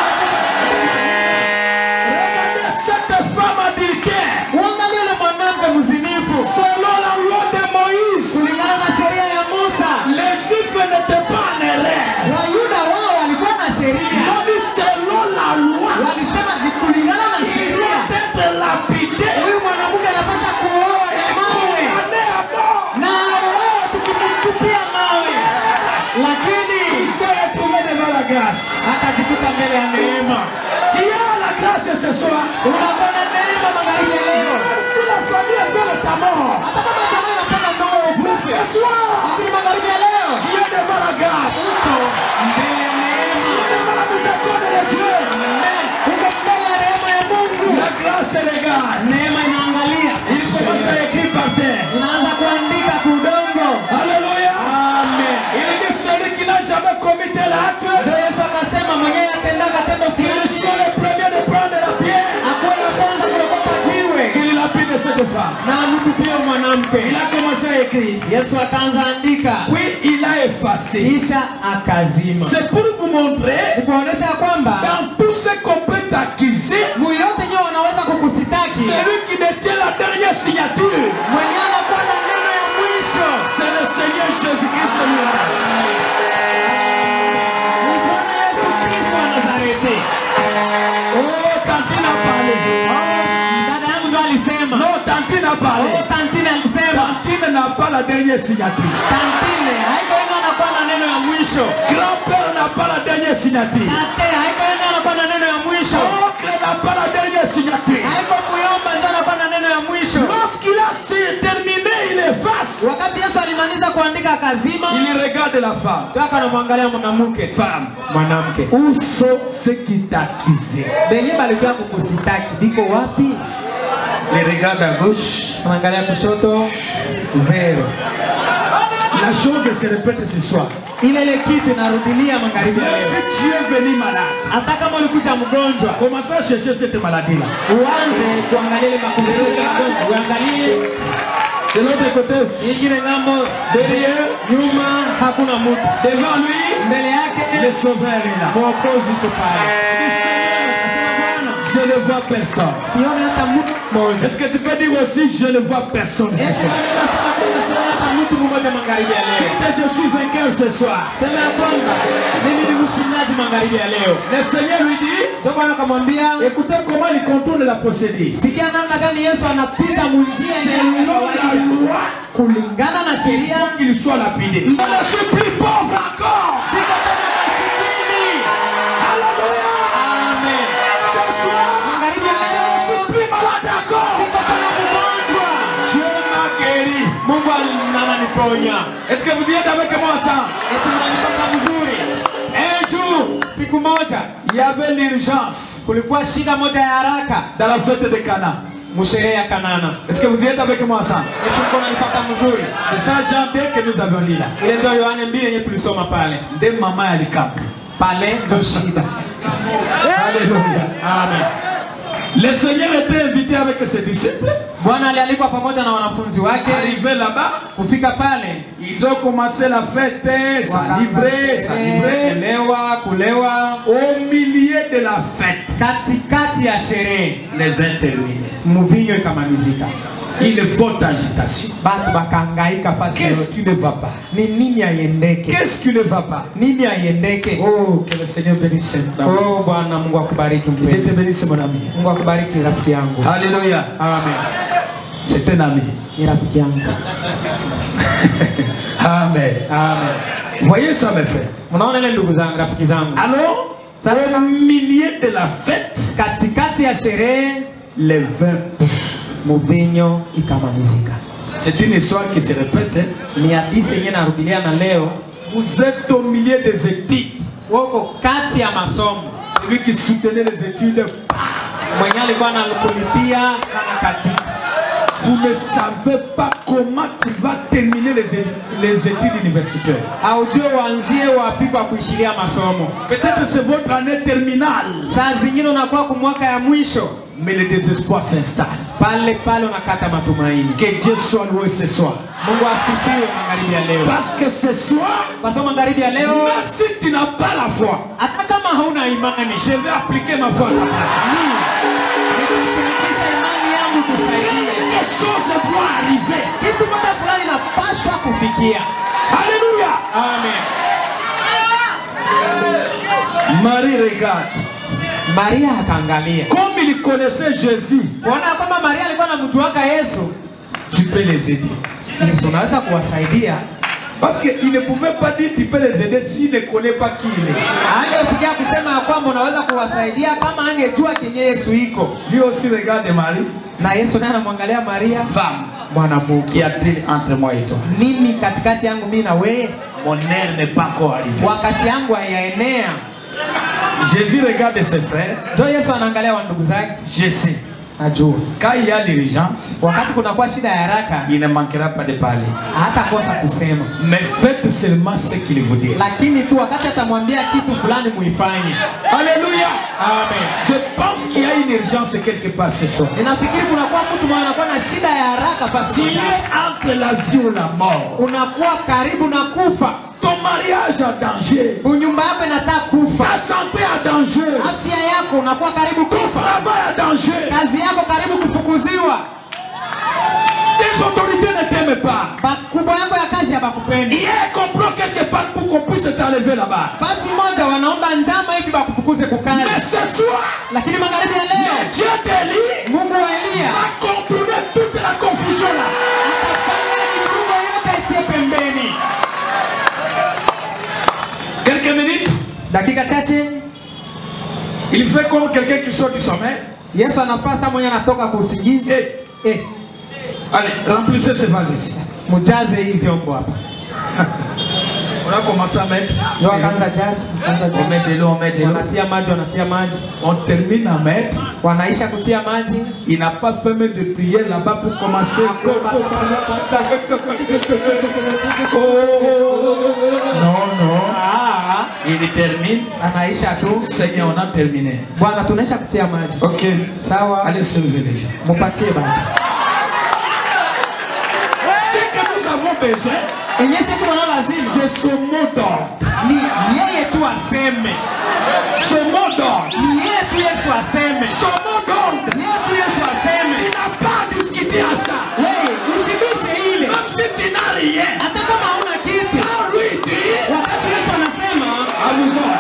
Regardez cette femme adultère. Uangalie yule mwanamke mzinifu. Selon la loi de Moïse, Kulingana na sheria ya Musa, les Juifs n'étaient pas en erreur. Wayuda wao walikuwa na Ils sheria. ont dit selon la loi, Walisema ni kulingana na il sheria. doit être lapidé Huyu mwanamke anapaswa kuoa na mawe. condamné à mort. Na wao tukimtupia mawe. Lakini Il s'est retrouvé devant la grâce. akajikuta mbele ya neema. Tu as la grâce ce soir. Unapata neema magharibi ya leo. Même si la famille est dans ta mort, Hata kama jamaa anapata ndoa ukufe. ce soir, Lakini magharibi ya leo tu es devant la grâce. uko mbele ya Tu neema. es devant la miséricorde de Dieu. Uko mbele ya neema ya Mungu. La grâce regarde. Neema inaangalia. Il commence à écrire par terre. Inaanza kuandika kudongo. Alléluia. Amen. Il dit celui qui n'a jamais commis tel acte, Ndio Yesu akasema mwenyewe atendaga tendo il fulani soit le premier de prendre la pierre. akuwe wa kwanza kulokota jiwe Il lapide cette femme. na amtupie mwanamke. Il a commencé à écrire. Yesu akaanza andika Puis il a effacé. kisha akazima. C'est pour vous montrer Ni kuonesha kwamba dans tout ce qu'on peut t'accuser, muyote nyewe wanaweza kukusitaki. celui qui détient la dernière signature, Mwenye anakuwa na neno ya mwisho c'est le Seigneur Jésus-Christ lui-même. ni Bwana Yesu Kristo wa Nazareti. Oh, Tantine a parlé. Dada yangu ndo alisema. Non, Tantine a parlé. Oh, Tantine alisema. Tantine n'a pas la dernière signature. Tantine haiko ina anakuwa na neno ya mwisho. Grand-père n'a pas la dernière signature. Tate haiko ina anakuwa na neno ya mwisho. Oncle n'a pas la dernière signature. Haiko muyomba ndo anakuwa na neno ya mwisho. Lorsqu'il a terminé, il efface. Wakati Yesu alimaliza kuandika kazima, Il regarde la femme. toka anamwangalia mwanamke. Femme, Mwanamke. où sont ceux qui t'accusaient? Benye balikuwa kukusitaki biko wapi? Il regarde à gauche. Anaangalia kushoto, zero. La chose se répète ce soir. Ile kitu inarudilia magharibi ya leo. Si tu es venu malade, Hata kama ulikuja mgonjwa, commence à chercher cette maladie-là. uanze kuangalia ile makumbusho ya mgonjwa. Uangalie De l'autre côté, nyingine ngambo, derrière, nyuma hakuna mtu. devant lui, Mbele yake le sauveur est là. Mwokozi yuko pale. Je ne vois personne. Sioni hata mtu mmoja. Est-ce que tu peux dire aussi, je ne vois personne ce Yesu soir? anasema kwamba sioni hata mtu mmoja magharibi ya leo. Que je suis vainqueur ce soir. Sema ya kwamba mimi ni mshindaji magharibi ya leo. Le Seigneur lui dit, Ndio Bwana akamwambia, écoutez comment il contourne la procédure. sikia namna gani Yesu anapita munjia Selon la loi, kulingana na sheria. qu'il soit lapidé. Je ne suis plus pauvre encore. Siko tena masikini. Alléluia. Amen. Ce soir, Magharibi ya je ne leo suis plus malade encore. siko tena mgonjwa. Dieu m'a guéri. Mungu ananiponya. Est-ce que vous y êtes avec moi ça? Eti unanipata vizuri. Un jour, Siku moja il y avait l'urgence kulikuwa shida moja ya haraka dans la fête de Cana. msherehe ya Kanana. Est-ce que vous y êtes avec moi ça? Eti uko unanipata vizuri. C'est ça Jean 2 que nous avons lu là. Ile ndio Yohane 2 yenye tulisoma pale. Des mamans à l'icap. Pale ndio shida. Alléluia. Amen. Le Seigneur était invité avec ses disciples. Bwana alialikwa pamoja na wanafunzi wake. Arrivé là-bas, Kufika pale ils ont commencé la fête, s'enivrer, kulewa au milieu de la fête. katikati ya sherehe Les vins terminés. mvinyo ikamalizika. Une forte agitation. Batu bakahangaika fasi Qu'est-ce qui ne va pas? Ni nini aiendeke? Qu'est-ce qui ne va pas? Nini aiendeke? Oh, que le Seigneur bénisse. Oh Bwana Mungu akubariki Que Dieu mpendwa. te bénisse, mon ami. Mungu akubariki rafiki yangu. Alléluia. Amen. C'est un ami. Ni rafiki yangu. Amen. Amen. Voyez ça, mes frères. Mnaona ile ndugu zangu, rafiki zangu. Alors, Sasa au milieu de la fête, katikati ya sherehe les vins. mvinyo ikamalizika. C'est une histoire qui se répète. Hein. Ni hadithi yenyewe narudilia na leo. Vous êtes au milieu des études. Woko kati ya masomo. Celui qui soutenait les études. Mwenye alikuwa analipia kama katika. Vous ne savez pas comment tu vas terminer les études universitaires. Haujue uanzie wapi kwa kuishiria masomo. Peut-être c'est votre année terminale. Saa zingine unakuwa kwa mwaka ya mwisho. Mais le désespoir s'installe. Pale pale unakata matumaini. Que Dieu soit loué ce soir. Mungu asifiwe magharibi ya leo. Parce que ce soir, Kwa sababu magharibi ya leo, même si tu n'as pas la foi, hata kama hauna imani, je vais appliquer ma foi à ta place. nitatumikisha imani yangu kusaidia. Quelque chose doit arriver. Kitu moja fulani inapaswa kufikia. Alléluia. Amen. Marie regarde. Maria akaangalia. Comme il connaissait Jésus, Kuona kwamba Maria alikuwa anamjuaka Yesu, tu peux les aider. Yesu anaweza kuwasaidia. Parce qu'il ne pouvait pas dire tu peux les aider s'il ne connaît pas qui il est. Angefikia kusema kwamba unaweza kuwasaidia kama angejua kenye Yesu iko. Lui aussi regarde Marie. Na Yesu naye anamwangalia Maria. Femme, Mwanamke, qu'y a-t-il entre moi et toi? nini katikati yangu mimi na wewe? Mon heure n'est pas encore arrivée. Wakati yangu hayaenea. Jésus regarde ses frères. Ndio Yesu anaangalia wa ndugu zake. Je sais. Najua. Quand il y a l'urgence, Wakati kunakuwa shida ya haraka, il ne manquera pas de parler. hatakosa kusema. Mais faites seulement ce qu'il vous dit. Lakini tu wakati atamwambia kitu fulani muifanye. Alléluia. Amen. Je pense qu'il y a une urgence quelque part ce soir. Ninafikiri kunakuwa mtu mmoja anakuwa na shida ya haraka Tu basi. es entre la vie ou la mort. Unakuwa karibu na kufa. Ton mariage a danger. Nyumba yako inataka kufa. Ta santé a danger. Afya yako unakuwa karibu Ton kufa. travail a danger. Kazi yako karibu kufukuziwa. Tes autorités ne t'aiment pas. Bakubwa yako ya kazi habakupendi. Il y a un complot quelque part pour qu'on puisse t'enlever là-bas. Basi moja wanaomba njama hivi bakufukuze Mais kukazi. ce soir, Lakini magharibi ya leo, le Dieu d'Élie Mungu wa Elia va contourner toute la confusion là. atafanya miungu yote itie pembeni. Quelques minutes, Dakika chache, il fait comme quelqu'un qui sort du sommeil. Yesu anafasa mwenye anatoka kuusingizi. Allez, remplissez ces vases ici. Mujaze hii vyombo hapa. On a commencé à mettre. Ndio akaanza jazi, On met de l'eau, on met de l'eau. wanatia maji. On termine à mettre. Wanaisha kutia maji. Il n'a pas fait même de prière là-bas pour commencer. Non, non. Ah, Il termine. anaisha tu. Seigneur, on a terminé. Bwana tunaisha kutia maji. Ok. Sawa. Allez sauver les gens. Mupatie baba. Ce que nous avons besoin, Enye siku wana lazima c'est ce mot d'ordre. ni yeye tu aseme. Ce mot d'ordre. Ni yeye tu Yesu aseme. Ce mot d'ordre. Ni yeye tu Yesu aseme. Tu n'as pas à discuter à ça. Wewe usibishe ile. Même si tu n'as rien. Hata kama hauna kitu. Quand lui dit, Wakati Yesu anasema allons-y.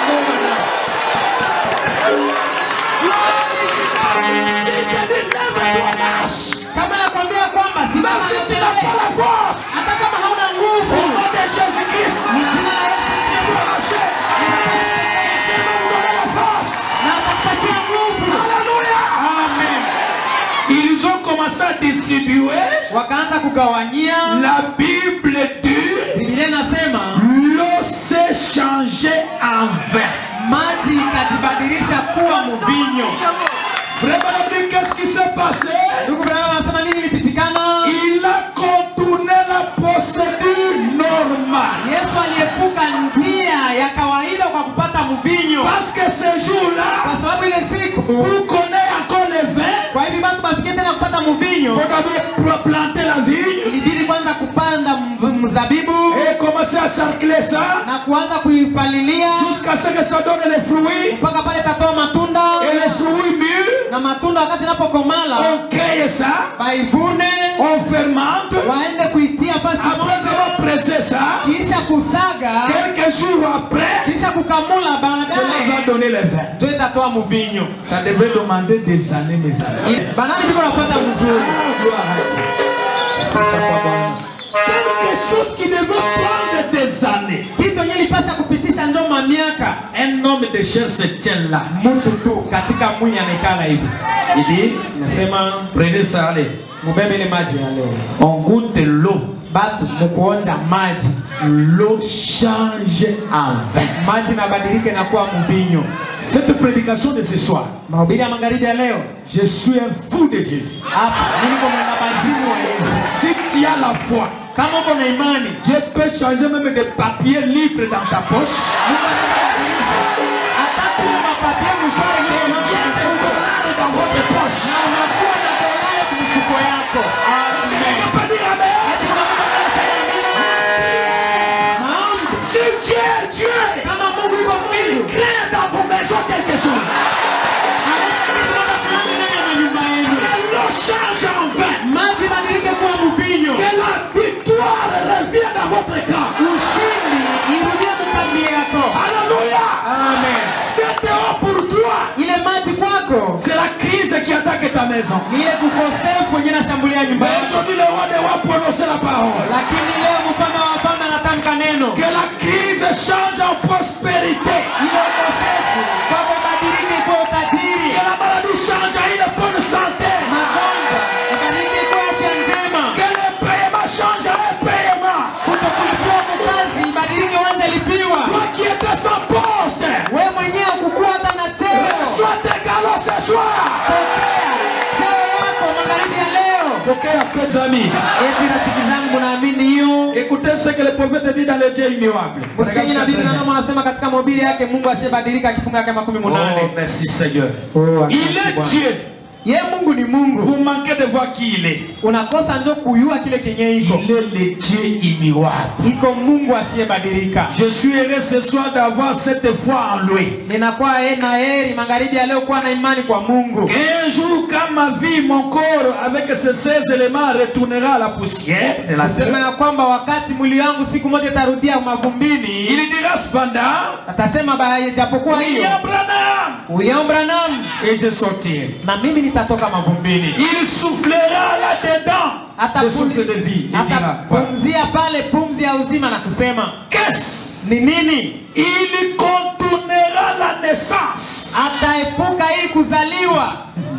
Si je dis lève-toi, marche. kama nakwambia kwamba simama Même si tu n'as pas la force. hata kama hauna nguvu. Au nom de Jésus-Christ. Ni jina la Yesu Kristo Marchez. Tu vas nous donner la force. na atakupatia nguvu. Alléluia. Amen. Ils ont commencé à distribuer. Wakaanza kugawanyia. La Bible dit Biblia inasema l'eau s'est changée en vin. maji ikajibadilisha kuwa mvinyo. Frère Barabé, qu'est-ce qui s'est passé? Ndugu Branham anasema nini ilipitikana? Il a contourné la procédure normale. Yesu aliepuka njia ya kawaida kwa kupata mvinyo. Parce que ce jour-là, Kwa sababu ile siku pour connaître encore le vin, kwa hivi watu bafikie tena kupata il mvinyo, faut d'abord planter la vigne ilibidi kwanza kupanda mzabibu et commencer à cercler ça na kuanza kuipalilia jusqu'à ce que ça donne les fruits. mpaka pale tatoa matunda Et les fruits mûrs, na matunda wakati inapokomala on crée ça, baivune on fermente. waende kuitia fasi Après moja avoir pressé ça, kisha kusaga quelques jours après, kisha kukamula cela va baadaye donner le vin. ndio itatoa mvinyo. Ça devrait demander des années, mes amis. Banani biko nafuata mzuri. Ah, gloire à Dieu. Quelque chose qui devait prendre des années. Kitu yenye lipasha kupitisha ndo mamiaka. Un homme de chair se tient là. Mtu tu katika mwili anaikala hivi. Il dit, Nasema prenez ça, allez. mubebe ile maji ya leo. On goûte l'eau. Batu mukuonja maji. L'eau change en vin. Maji nabadilika na kuwa mvinyo. Cette prédication de ce soir, Mahubiri ya magharibi ya leo. je suis un fou de Jésus. Hapa mimi niko na bazimu wa Yesu. Si tu as la foi, Kama uko na imani, Dieu peut changer même des papiers libres dans ta poche. Mungu anaweza kubadilisha hata kule mapapia mshwari Et ni il y a des dollars dans votre poche. na unakuwa na dolari kwa mfuko yako. Amen. Tu peux dire Amen. Maombi. Si Dieu est Dieu, Kama Mungu yuko il Mungu, crée dans vos maisons quelque chose. Que l'eau change en vin. maji badilike kuwa mvinyo. Que la victoire revienne dans votre camp. Ushindi irudie mkambi yako. Alléluia. Amen. Cette eau pour toi, Ile maji kwako c'est la crise qui attaque ta maison. ni ile kukosefu yenye nashambulia nyumba Mais yako. aujourd'hui, le roi des rois prononce la parole. Lakini leo mfalme wa wafalme anatamka neno. Que la crise change en prospérité. Ile ukosefu kwako badilike kuwa utajiri. Que la maladie change en une bonne santé. Magonjwa badilike kuwa afya njema. Que le paiement change en un paiement. Kutokulipiwa kwa kazi badilike uanze lipiwa. Toi qui étais sans poste, Wewe mwenyewe kukuwa hata na cheo. reçois tes galons ce soir. Pokea cheo yako magharibi ya leo. Ok, après les amis, Eti rafiki zangu naamini hiyo. écoutez ce que le prophète dit dans le Dieu immuable. Msikilizaji na Biblia naona anasema katika mahubiri yake Mungu asiyebadilika akifunga yake 18. Oh, merci Seigneur. Oh, Il est Dieu. Ye Mungu ni Mungu. Vous manquez de voir qui il est. Unakosa ndio kujua kile kenye iko. Il est le Dieu immuable. Iko Mungu asiyebadilika. Je suis heureux ce soir d'avoir cette foi en lui. Ninakuwa na heri magharibi ya leo kuwa na imani kwa Mungu. Un jour, quand ma vie, mon corps, avec ces 16 éléments, retournera à la poussière de la Nasema terre, ya kwamba wakati mwili wangu siku moja tarudia mavumbini, il dira cependant, atasema japokuwa hiyo William Branham, William Branham et je sortirai. na mimi nitatoka mavumbini. Il soufflera là-dedans le souffle de vie. Il dira, voilà. Atapumzia pale pumzi ya uzima na kusema Qu'est-ce? ni nini? Il contournera la naissance. Ataepuka hii kuzaliwa.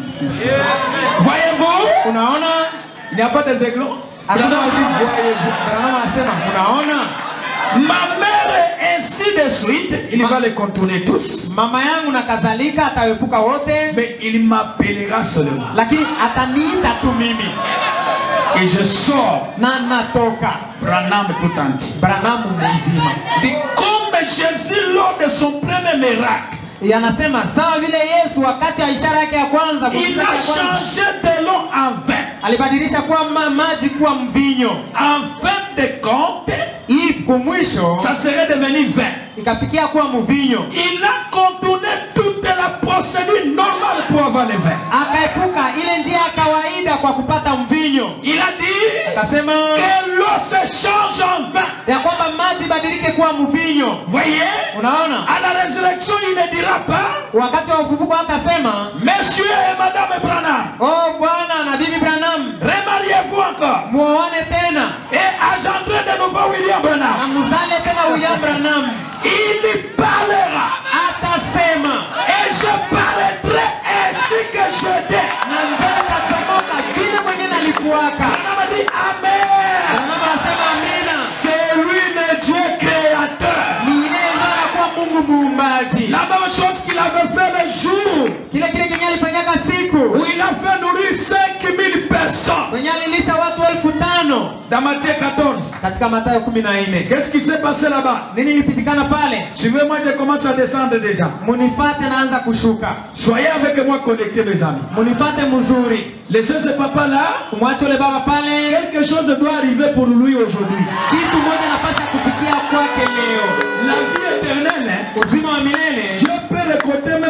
Voyez-vous? Unaona? Il n'y a pas des aiglons. Hakuna wajibu. Branham anasema unaona? Ma mère ainsi de suite, il va les contourner tous. Mama yangu na kadhalika ataepuka wote, Mais il m'appellera seulement. lakini ataniita tu mimi Et je sors na natoka. Branham tout entier. Branham mzima. Et comme Jésus lors de son premier miracle, Yanasema sawa vile Yesu wakati wa ishara yake ya kwanza il kufufuka a ya kwanza changé de l'eau en vin. alibadilisha kuwa maji kuwa mvinyo. En fin de compte, Hii kumwisho ça serait devenu vin. ikafikia kuwa mvinyo. Il a contourné toute la procédure normale pour avoir le vin. Akaepuka ile njia ya kawaida kwa kupata mvinyo. Il a dit Akasema que l'eau se change en vin. ya kwamba maji badilike kuwa mvinyo. Voyez, Unaona? à la résurrection, il ne dira pas, Wakati wa ufufuko atasema, Monsieur et Madame Branham, oh Bwana na Bibi Branham, remariez-vous encore muoane tena et engendrez de nouveau William na Branham. muzale tena William Branham. Il parlera Atasema et je paraîtrai ainsi que je dis. na mbele tachomoka vile mwenye nalikuwaka. Branham a dit Amen. Branham anasema amina. C'est lui le Dieu créateur. Ni ile ndio anakuwa Mungu muumbaji. La même chose qu'il avait fait le jour Kile kenye alifanyaka siku où il a fait nourrir 5000 personnes. kwenye alilisha watu 5,000 Dans Matthieu 14. katika Mathayo 14. Qu'est-ce qui s'est passé là-bas? Nini ilipitikana pale? Suivez-moi, je commence à descendre déjà. Munifate naanza kushuka. Soyez avec moi connectés, mes amis. Munifate mzuri. Laissez ce papa-là. Mwache ule baba pale. Quelque chose doit arriver pour lui aujourd'hui. Kitu moja napasha kufikia kwake leo. La vie éternelle, hein? Uzima wa milele. Dieu peut récolter même les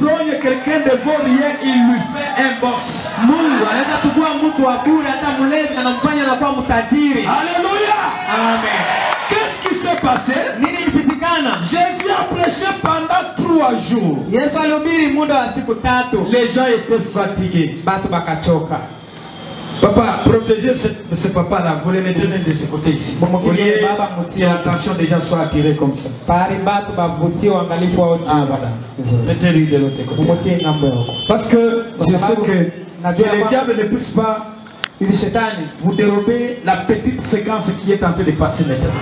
ivrogne quelqu'un de vaut rien, il lui fait un boss. Mungu anaweza tukua mtu wa bure hata mlevi anamfanya na kuwa mtajiri. Alléluia. Amen. Qu'est-ce qui s'est passé? Nini ilipitikana? Jésus a prêché pendant 3 jours. Yesu alihubiri muda wa siku 3. Les gens étaient fatigués. Batu bakachoka. Papa, protégez ce papa-là. Vous le mettez de ce côté ici. Que l'attention déjà soit attirée comme ça. Ah voilà. Mettez-lui de l'autre côté. Parce que je sais que le diable ne pousse pas vous dérober la petite séquence qui est en train de passer maintenant.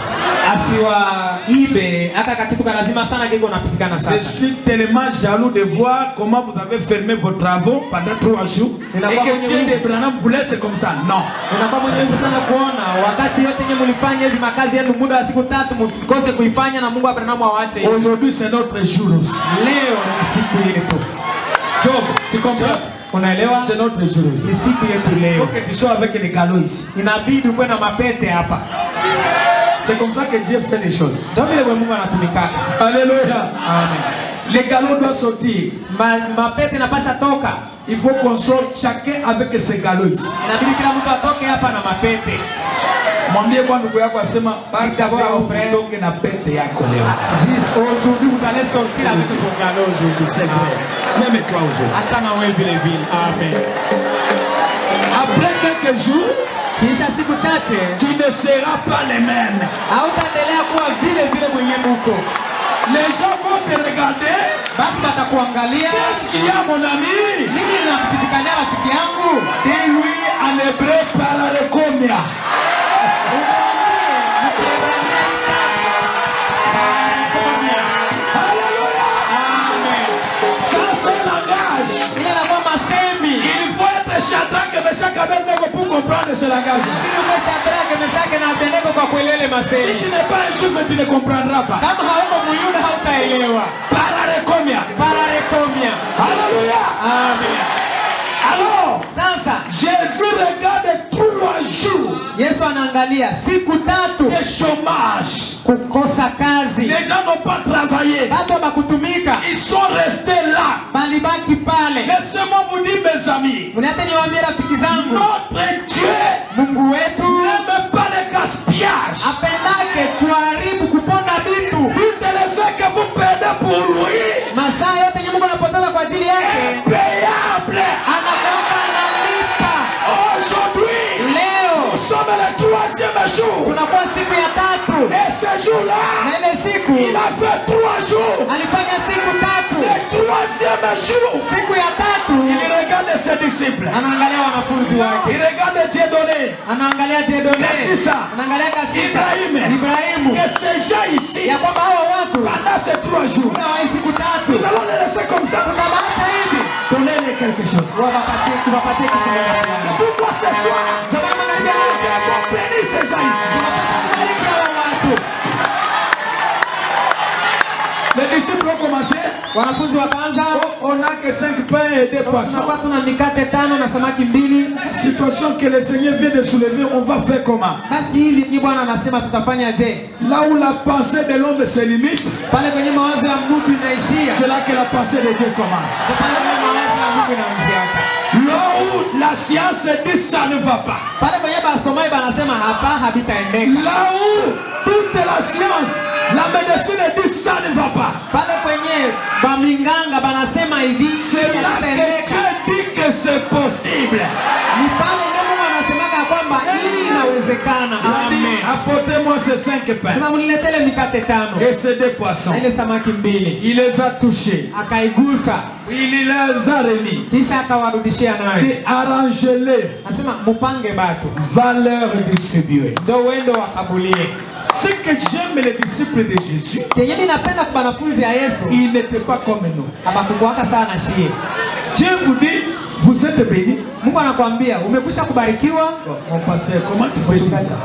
Je suis tellement jaloux de voir comment vous avez fermé vos travaux pendant 3 jours et que Dieu de Branham vous laisse comme ça. Non. Aujourd'hui c'est notre jour aussi. Job, tu comprends? C'est notre jour. Il faut que tu sois avec les galops ici. C'est comme ça que Dieu fait les choses. Alléluia. Amen. Les galops doivent sortir. Il faut qu'on sorte chacun avec ses galops ici. Mwambie kwa ndugu yako asema d'abord utoke na pete yako leo. Aujourd'hui vous allez sortir avec vos galops de c'est vrai. Même toi aujourd'hui. Atana wewe vile vile. Amen. Après quelques jours, kisha siku chache, tu ne seras pas les mêmes. Hautaendelea kuwa vile vile mwenyewe uko. Les gens vont te regarder. Basi batakuangalia. Qu'est-ce qu'il y a mon ami? Nini linakupitikania rafiki yangu? Dis-lui en hébreu parle combien? Shadrach et Meshach et Abednego pour comprendre ce langage. Si tu n'es pas un juif, tu ne comprendras pas. Alléluia. Amen. Alors, Jésus regarde 3 jours. Yesu anaangalia siku 3 de chômage. Kukosa kazi. Les gens n'ont pas travaillé. Watu hawakutumika. Ils sont restés là. Balibaki pale. Laissez-moi vous dire mes amis. Mniache niwaambie rafiki zangu. Notre Dieu, Mungu wetu, n'aime pas le gaspillage. Apendake kuharibu kuponda vitu. Toutes les heures que vous perdez pour lui. Masaa yote yenye Mungu anapoteza kwa ajili yake. Payable. Anakuomba analipa. Aujourd'hui, leo, nous sommes le 3e jour. Tunakuwa siku ya 3. Et ce jour-là, na ile siku, il a fait 3 jours. Alifanya siku 3. Le 3e jour, siku ya 3, il regarde ses disciples. Anaangalia wanafunzi wake. Il regarde Dieudonné. Anaangalia Dieudonné. Kasisa. Anaangalia Kasisa. Ibrahimu. Que ces gens ici, ya kwamba hao watu pendant ces 3 jours, na siku 3, nous allons les laisser comme ça. Tutabaacha hivi. Donnez-les quelque chose. Tuwapatie kitu. C'est pourquoi ce soir, comprenez ces gens ici. Les disciples ont commencé. Wanafunzi wakaanza. On n'a que 5 pains et 2 poissons. Tuna mikate 5 na samaki 2. Situation que le Seigneur vient de soulever, on va faire comment? Basi hivi ni Bwana anasema tutafanya je? Là où la pensée de l'homme se limite, pale kwenye mawazo ya mtu inaishia, c'est là que la pensée de Dieu commence. Pale kwenye mawazo ya Mungu inaanzia. Là où la science dit ça ne va pas. Pale kwenye basomai banasema hapa habitaendeka. Là où toute la science, la médecine dit ça ne va pas. Pale kwenye baminganga banasema hivi, c'est là que Dieu dit que c'est possible. Ni pale ndio wanasemaka kwamba hii inawezekana. Amen. Apportez-moi ces 5 pains. Sema mniletele mikate 5 et ces 2 poissons. Ile samaki 2. Il les a touchés. Akaigusa. Il les a remis. Kisha akawarudishia nayo. Et arrangez-les. Nasema mupange batu. Valeur distribuée. Ndio wendo wakabulie. Ce que j'aime les disciples de Jésus, ils n'étaient pas comme nous. Dieu vous dit, vous êtes bénis. Mon pasteur, comment tu peux dire ça?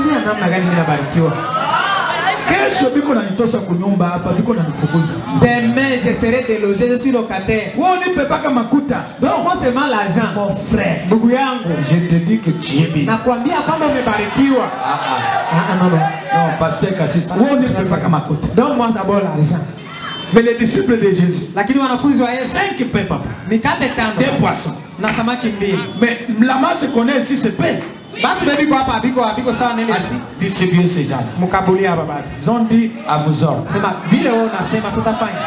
Demain je serai délogé, je suis locataire. Donc moi c'est mal l'argent. Mon frère, je te dis que tu es béni. Non, pasteur Kassis, donne-moi d'abord l'argent. Mais les disciples de Jésus, Lakini wanafunzi wa Yesu 5 pains, papa. mikate 5 2 poissons. na samaki 2. Mais la masse connaît ici ce pain. Batu bebiko hapa biko sawa nene Allez, distribuez ces gens. mkabulia hapa batu. Ils ont dit à vos ordres. Sema vile wewe unasema tutafanya.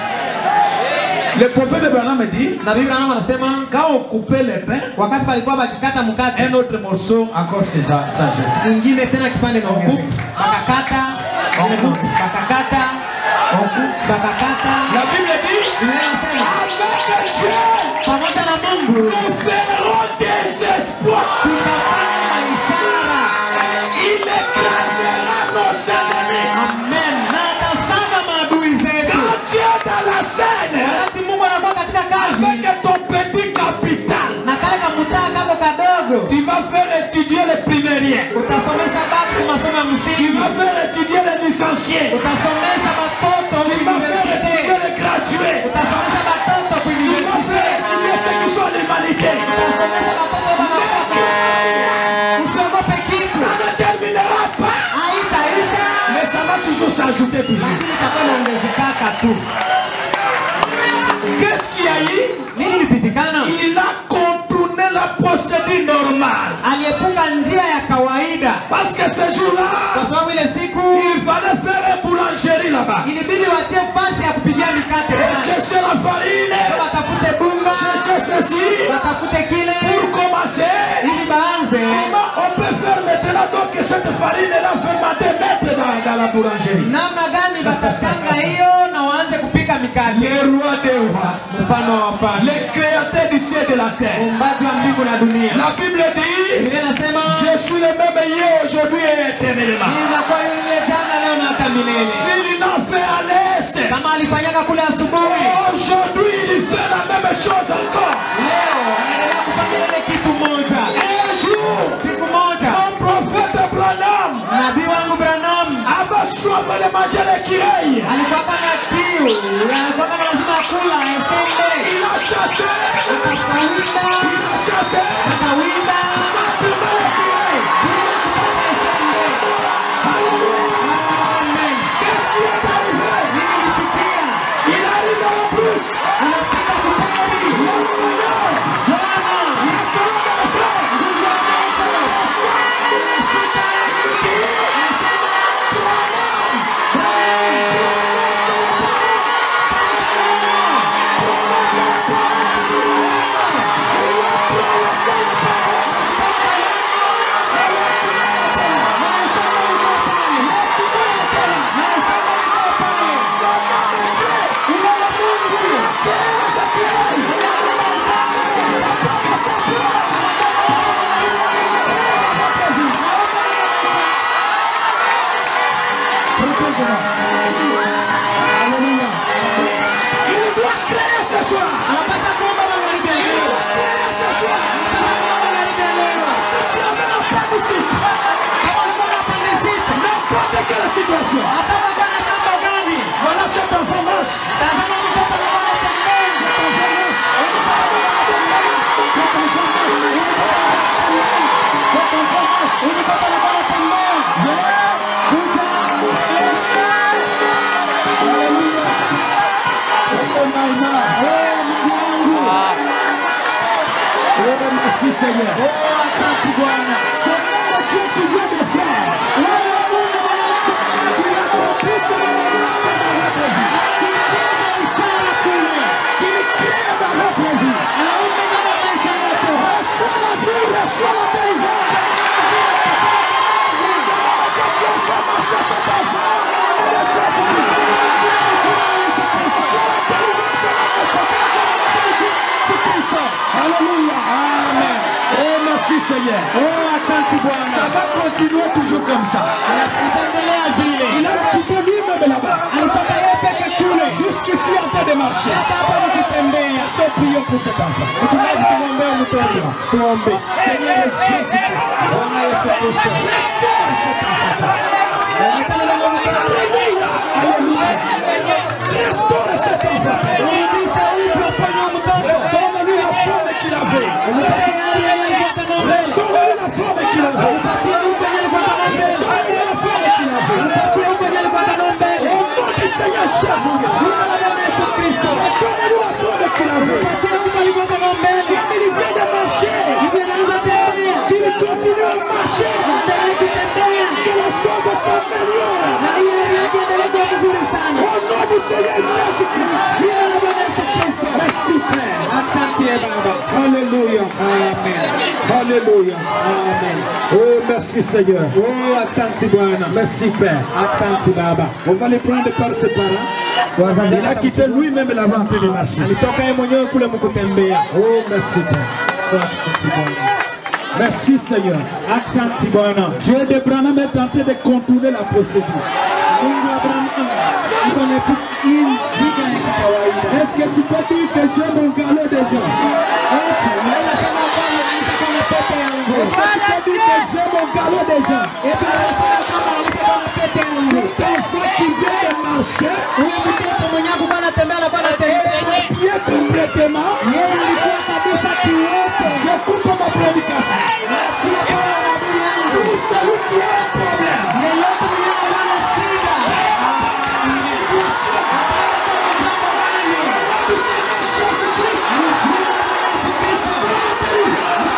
Le prophète Abraham dit, Na Biblia anasema quand on coupait les pains, wakati palikuwa bakikata mkate, un autre morceau encore s'ajoute. nyingine tena kipande naongezeka. Bakakata, bakakata, bakakata. La Bible dit, Biblia inasema avec Dieu, pamoja na Mungu nous ferons des exploits. tutafanya ishara. Il écrasera nos ennemis. Amen. Na atasaga maadui zetu. Quand Dieu est dans la scène, Wakati Mungu anakuwa katika kazi avec ton petit capital, na kale kamutaa kako kadogo, tu vas faire étudier les primériens. utasomesha batu masomo ya Tu msingi, vas faire étudier les licenciés. utasomesha watoto Tu vas faire universite, étudier les gradués. utasomesha watoto Tu vas universite, faire étudier ceux qui sont l'humanité. utasomesha watoto wanafunzi. Usiogope kitu, Ça ne terminera pas. haitaisha, Mais ça va toujours s'ajouter toujours. lakini itakuwa inaongezekaka tu. Qu'est-ce qu'il y a eu? Nini ilipitikana? Il a contourné la procédure normale. Aliepuka njia ya kawaida, Parce que ce jour-là, kwa sababu ile siku il fallait faire une boulangerie là-bas. ilibidi watie fasi ya kupigia mikate, Chercher la farine, watafute bunga, chercher ceci. watafute kile Pour commencer, ili baanze. comment on peut faire maintenant donc cette farine-là fermentée, mettre dans la boulangerie? Namna gani batachanga hiyo na waanze kupika mikate? Le roi des rois, Mfano wa wafalme, le créateur du ciel et de la terre. muumbaji wa mbingu na dunia. La Bible dit, Biblia inasema je suis le même hier, aujourd'hui et éternellement. inakuwa yule jana, leo na hata milele. S'il n'a fait à l'est, Kama alifanyaga kule asubuhi, aujourd'hui il fait la même chose encore. leo anaendelea kufanya ile kitu moja. Un jour, Siku moja mon prophète Branham nabii wangu Branham avait soif de manger les quirelles. alikuwa na kiu, alikuwa na lazima kula esembe, Il a chassé, akawinda, il a chassé, akawinda simplement les quirelles. bila kupata esembe. Amen. Qu'est-ce qui est arrivé? Nini ilifikia? Il arrive en plus. Anafika kupori. Le Seigneur, Bwana, la colonne de la fleur, nguzo ya moto, inashika, anasema, il doit créer ce soir. anapasha kuomba magharibi ya leo. Ce soir, Anapasha kuomba magharibi ya leo. si tu avais la appendicite, Kama ulikuwa na appendicite, n'importe quelle situation, hata kama na mambo gani, voilà cet enfant marche. tazama mtoto alikuwa anatembea. Merci Seigneur. Asante Bwana. C'est même Dieu qui vient de faire. Tu l'as compris ce Ishara kule. qu'il crée dans votre vie. Anaumba ndani ya maisha yako. Reçois la vie, reçois la délivrance. C'est ça qui a fait marcher cet enfant. Les choses qui sont Alléluia. Amen. Oh merci Seigneur. Oh, asante Ça Bwana. va continuer toujours comme ça. Itaendelea vile. Il a quitté lui-même là-bas. Alitoka yeye peke kule. Jusqu'ici en train de marcher. Hata hapa nikitembea. C'est prions pour cet enfant. Mchungaji, tumwombee mtoto. Tuombe. Seigneur Jésus. Bwana Yesu Kristo. Onekana na Mungu katika Alléluia. Restaure cet enfant. Rudisha upya uponyo wa mtoto. Donne-lui la forme qu'il avait. Umpatie hali aliyokuwa mbele. Donne-lui la forme qu'il avait. Umpatie upya aliyokuwa mbele. Donne-lui la forme qu'il avait. Umpatie upya aliyokuwa mbele. Au nom du Seigneur Jésus. Jina la Bwana Yesu s'améliore. Na hii hali yake endelee kuwa vizuri sana. Au nom du Seigneur Jésus-Christ. Jina la Bwana Yesu Kristo. Merci Père. Asante Baba. Alléluia. Amen. Alléluia. Amen. Oh, merci Seigneur. Oh, asante Bwana. Merci Père. Asante Baba. On va les prendre par ses parents. Wazazi Il a quitté lui-même la vente de marché. alitoka yeye mwenyewe kule mkutembea. Oh, merci Père. Asante Bwana. Merci Seigneur. Asante Bwana. Dieu de Branham est en train de contourner la procédure. Mungu wa Abrahamu iko na hii njia ya kawaida. Est-ce que tu peux dire que j'ai mon galop déjà? Unaweza sema kwamba alishakuwa na pete yangu. Est-ce que tu peux dire que j'ai mon galop déjà? Eti unasema kwamba alishakuwa na pete yangu. Cet enfant qui vient de marcher, Huyu mtoto mwenyewe alikuwa anatembea na bwana tembea. bien complètement, Yeye alikuwa kabisa kiwote. je coupe ma prédication. Naachia kwa maadili yangu. Tout celui qui a un problème, Yeyote mwenye ana shida. situation, Jambo gani? du Seigneur Jésus-Christ, Jina la Bwana Yesu Kristo. sans délivrance,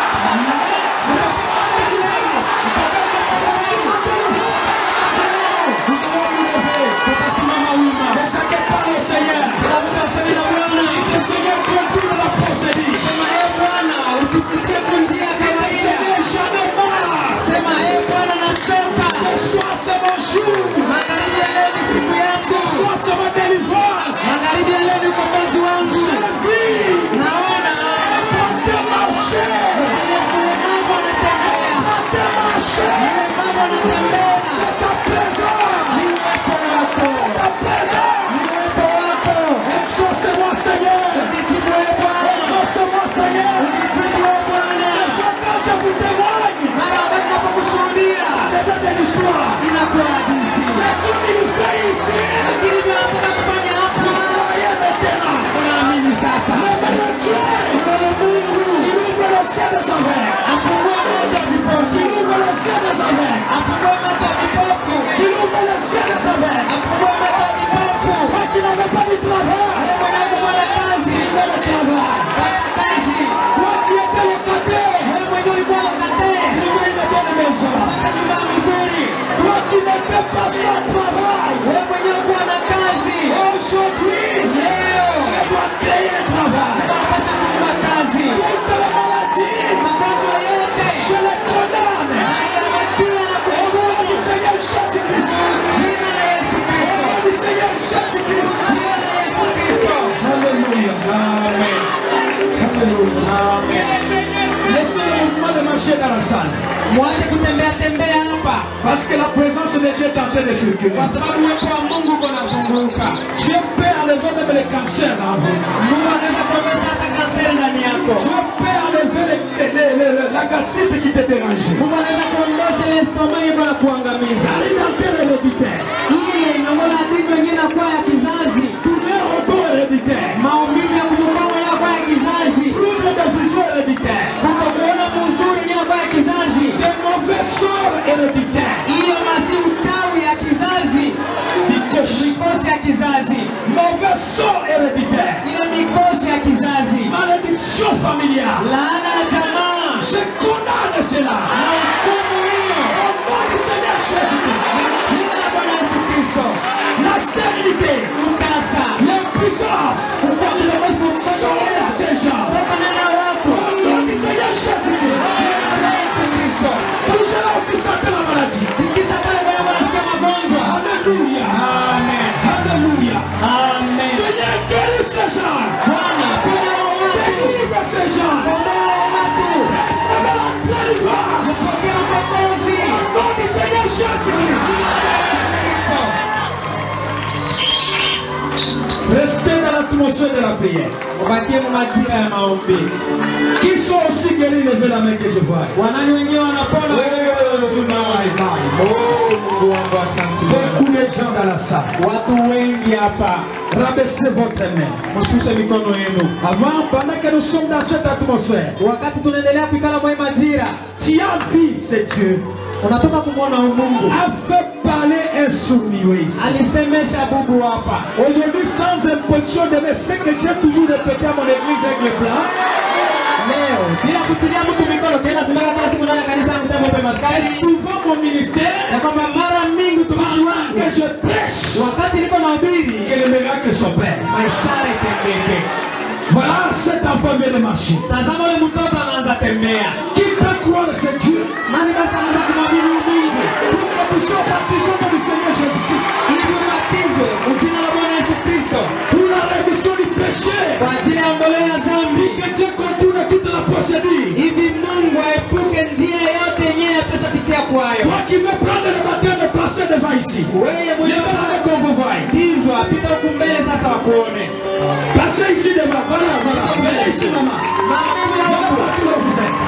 Tutasimama wima. de chaque part au Seigneur. Kila mtu aseme na Bwana. Le Seigneur contourne la procédure. Sema Bwana, usipitie kwa njia ya kawaida. Seigneur, j'en ai marre. Sema Bwana, nachoka. Ce soir, c'est mon jour. Magharibi ya leo ni siku Ce yangu. soir, c'est ma délivrance. Magharibi ya leo ni ukombozi wangu. Je vis. Naona De marcher. mwenye mlemavu anatembea. De marcher. Mlemavu anatembea. C'est ta présence. Ni uwepo wako. Ta présence. Ni uwepo wako. Exauce-moi, Seigneur. Unijibu wewe Bwana. Exauce-moi, Seigneur. Unijibu wewe Bwana. Fois quand je vous témoigne, Mara wakati napokushuhudia c'est de l'histoire. inakuwa hadithi. Mais comme il fait ici, Lakini vile anataka kufanya hapa, croyez maintenant. unaamini sasa. Le Dieu, Mkono Mungu il ouvre le ciel des aveugles. afungue macho ya vipofu. Il ouvre le ciel des aveugles. Afungue macho ya vipofu. Il ouvre le ciel des aveugles. Afungue macho ya vipofu. Toi qui n'avais pas de travail, Wewe mwanangu bwana kazi. fais le travail. Pata kazi. Toi qui étais locataire, Wewe mwenyewe ulikuwa locataire. trouve une bonne maison. Pata nyumba nzuri. Toi qui n'étais pas sans travail, Wewe mwenyewe ulikuwa na kazi. aujourd'hui, Leo tu dois créer un travail. unapaswa kuomba kazi. Toute la maladie, Magonjwa yote je les condamne. hayametia na Au nom du Seigneur Jésus-Christ. jina la Yesu Au Kristo. nom du Seigneur Jésus-Christ. Jina la Yesu Kristo. Alléluia. Amen. Alléluia. Amen. Laissez le mouvement de marcher dans la salle. Mwache kutembea tembea hapa Parce que la présence de Dieu est en train de circuler. kwa sababu uwepo wa Mungu uko unazunguka. Dieu peut enlever même les cancers en vous. Mungu anaweza kuondosha hata kanseri ndani yako. Dieu peut enlever la gastrite qui te dérangeait. Mungu anaweza kuondosha ile stoma iko na kuangamiza. Alimentaire héréditaire. Ile inaona adini wengine inakuwa ya kizazi. Douleur au dos héréditaire. Maumivu ya kumbukumbu inakuwa ya kizazi. Trouble de vision héréditaire. Kutokuona mzuri yenyewe inakuwa ya kizazi. Des mauvais sorts héréditaires. Hiyo masi uchawi ya kizazi. Mikosi ya kizazi. Mauvais sorts héréditaires. Ile mikosi ya kizazi. Malédiction familiale. Laana ya jamaa. Je condamne cela. Na hukumu hiyo. Au nom du Seigneur Jésus-Christ. Jina la Bwana Yesu Kristo. La stérilité. Utasa. L'impuissance. Sors de ces gens. Toka ndani ya watu. Au nom du Seigneur Jésus-Christ. Jina la Bwana Yesu Kristo. Touche là où tu sentais la maladie. Tikisa pale pale unasikia magonjwa. Alléluia. Amen. Alléluia. Amen. Seigneur, guéris ces gens. Bwana, ponya hao watu. Délivre ces gens. Komboa hao watu. Restaure la délivrance. Pokea ukombozi. Au nom du Seigneur Jésus-Christ. Jina la Bwana Yesu Kristo. Restez dans l'atmosphère de la prière. Ubakie mu majira ya maombi. Qui sont aussi guéris, levez la main que je vois. Wanani wengine wanapona? Wewe tunawe. Oh, Mungu wangu asante. Beaucoup de gens dans la salle. Watu wengi hapa. Rabaissez votre main. Mshushe mikono yenu. Avant, pendant que nous sommes dans cette atmosphère, Wakati tunaendelea kuikala mwa majira, tu as vu ce Dieu unatoka kumwona Mungu. a fait parler un sourd-muet ici. Alisemesha bubu hapa. Aujourd'hui, sans imposition de mes, ce que j'ai toujours répété à mon église avec les plans, Leo bila kutilia mtu mikono tena, simama kila siku ndani ya kanisa mtemo pe maskani. souvent mon ministère Na kwamba mara mingi ishara itendeke. Voilà, cet enfant vient de marcher. Tazama ule mtoto anaanza tembea. Qui peut croire ce Dieu? Nani basi anaweza kumwamini Mungu? Pour que nous soyons baptisés dans le Seigneur Jésus-Christ. Ili ubatizwe kwa jina la Bwana Yesu Kristo. Pour la rémission du péché. Kwa ajili ya ondoleo ya dhambi. Que Dieu contourne toute la procédure. Hivi Mungu aepuke njia yote yenyewe yapasha pitia kwayo. Toi qui veux prendre le baptême de passer devant ici. Wewe mwenyewe qu'on vous voie. batizwa, pita huku mbele sasa wakuone. Passez ici devant. Voilà, voilà. Venez ici, maman. Voilà partout où vous êtes.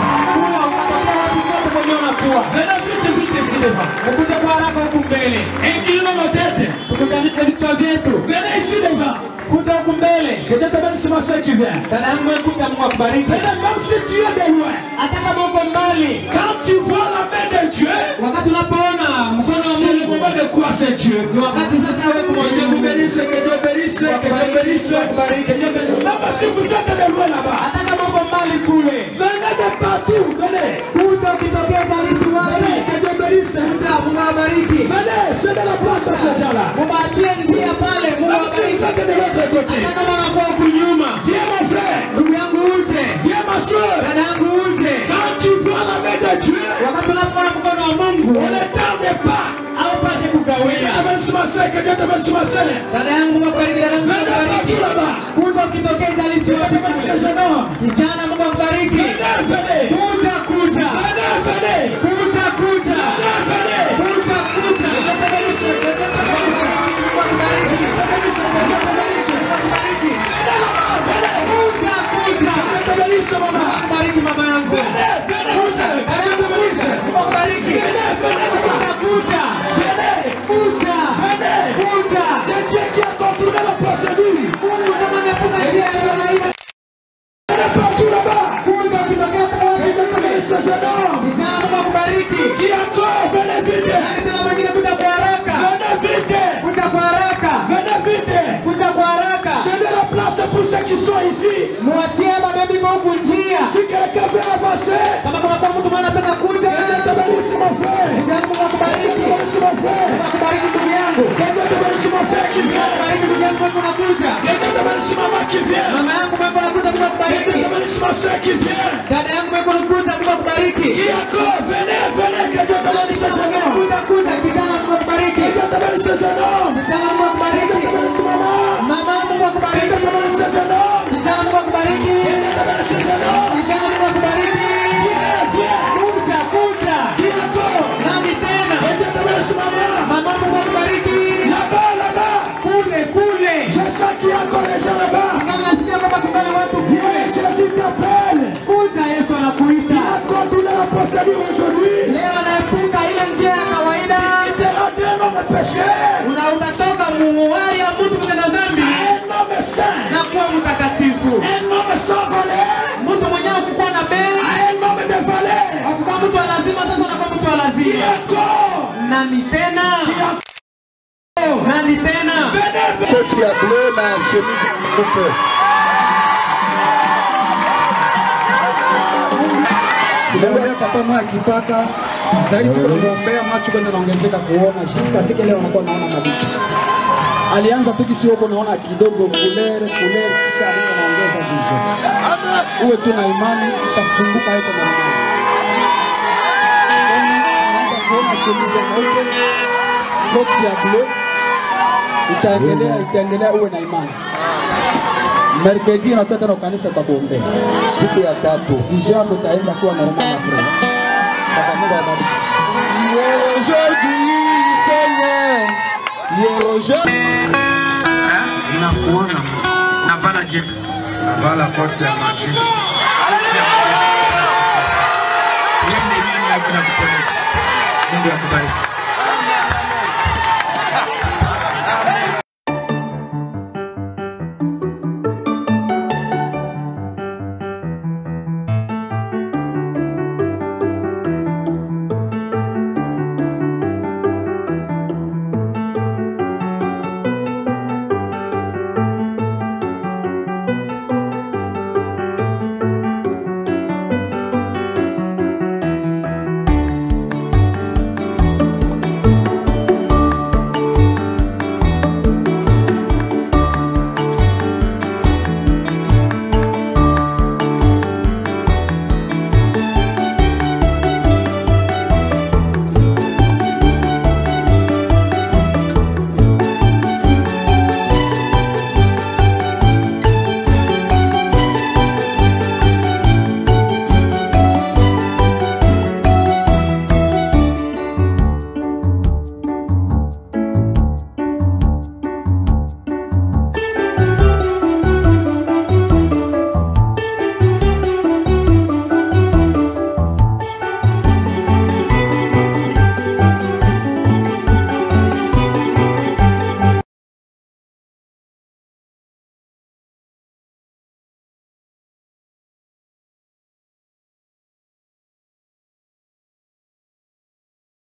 Venez vite, vite ici devant. Ukuja kwa haraka huku mbele. Inclinons nos têtes. Tukutanisha vichwa vyetu. Venez ici devant. Kuja huku mbele. Que Dieu te bénisse, ma soeur qui vient. Dada yangu kuja, Mungu akubariki. Venez, même si tu es de loin. Hata kama uko mbali. Quand tu vois la main de Dieu, Wakati unapoona mkono wa c'est le Mungu, moment de croire c'est Dieu. ni wakati sasa wewe Que Dieu vous kumwamini. bénisse, que Dieu bénisse, que Dieu bénisse, que Dieu bénisse. Même si vous êtes de loin là-bas, Hata kama uko mbali kule. venez de partout, venez. Kuja ukitokea Jalisi wapi. Venez, que Dieu bénisse. Kuja, Mungu awabariki. Venez, cédez la place à ces gens-là. Mubaachie njia pale. Mungu Même si vous awabariki. êtes de l'autre côté. Hata kama unakuwa huku nyuma. Viens mon frère, Ndugu yangu uje. viens ma soeur. Dada yangu uje. Quand tu vois la main de Dieu, Wakati unapoona mkono wa Mungu, on ne tarde pas. haupashe Que Dieu kugawia. te bénisse ma soeur, que Dieu te bénisse ma soeur. Dada yangu Mungu akubariki, dada yangu Mungu Venez akubariki. partout là-bas. Kuja ukitokea Jalisi Que Dieu te wapi bénisse kule. ces jeunes hommes. Kijana Mungu akubariki. Venez, venez. Kuja kuja. Venez, venez. Kuja kuja. Venez, venez. Kuja kuja. Que Dieu te bénisse, que Dieu te bénisse. Mungu akubariki. Que Dieu te bénisse, que Dieu te bénisse. Mungu akubariki. Venez là-bas, venez. Kuja kuja. Que Dieu te bénisse, maman. Bariki mama yangu. Venez, venez, ma soeur. Que Dada Dieu yangu te bénisse. Mungu akubariki. Venez, venez, Kuja maman. kuja. Venez, Kuja. venez. Kuja. C'est Dieu qui a contourné la procédure. Mungu kama anapuka njia ya kawaida. Venez partout là-bas. Kuja ukitokea kwa Que Dieu te bénisse, ce jeune homme. Kijana Mungu akubariki. Qui encore, venez vite. Nani tena mwingine kuja kwa haraka. Venez vite. Kuja kwa haraka. Venez vite. Kuja kwa haraka. Cédez la place pour ceux qui sont ici. Muachie mabebi kwa huku njia. Si quelqu'un veut avancer, Kama kuna kwa mtu mwana anapenda kuja. que Dieu te bénisse, mon frère. Ndugu yangu Mungu akubariki. Que Dieu te bénisse, mon frère. Mungu akubariki ndugu yangu. Que Dieu te bénisse, mon frère qui vient. Akubariki ndugu yangu Mungu anakuja. Que Dieu te bénisse, maman qui vient. Mama yangu Mungu anakuja, Mungu Que akubariki. Dieu te bénisse, ma soeur qui vient. Dada yangu Mungu anakuja, Mungu akubariki. Qui encore, venez, venez. Que Dieu te bénisse, ce jeune homme. Kuja kuja, kijana Mungu akubariki. Que Dieu te bénisse, ce jeune homme. Kijana Mungu Que Dieu akubariki. te bénisse, maman. Mama Mungu Que akubariki. Dieu te bénisse, ce jeune homme. Kijana Mungu akubariki. Que Dieu te bénisse, ce jeune homme. Kijana Mungu akubariki. Viens, viens. Kuja kuja. Qui encore? Nani tena? Que Dieu te bénisse, maman. Mama Mungu akubariki. Là-bas, là-bas. Kule kule. Je sens qu'il y a encore des gens là-bas. Kama nasikia kwamba kuna watu kule. Viens, Jésus t'appelle. Kuja, Yesu Il anakuita. a contourné la procédure aujourd'hui. Leo anaepuka ile njia ya kawaida. Il te rendait un homme péché. Unatoka muuaji ya mtu mwenye dhambi Un homme saint. na kuwa mtakatifu. Un homme sans valeur. Mtu mwenyewe kukuwa na bei. Un homme de valeur. Hakukuwa mtu wa lazima, sasa anakuwa mtu wa Qui lazima. encore? Nani tena? Nani tena? Venez, Koti ya bleu na chemise nyeupe. Tunaombea papa mwa kipaka zaidi, tunamwombea macho kwenda naongezeka kuona shika sike leo anakuwa naona mabitu. Alianza tu kisi huko naona kidogo kulere kisha anaongeza vision. Uwe tu na imani utafunguka hapo na imani. Anaanza kuona chemise nyeupe, koti ya bleu itaendelea uwe na imani. Mercredi na tata kanisa takuombea. Siku ya tatu. Vision yako itaenda kuwa normal après. Baba Mungu awabariki. Aujourd'hui, Seigneur, aujourd'hui. nakuona navala je navala kote ya majini yeye ndiye akina kuponesha. Mungu akubariki.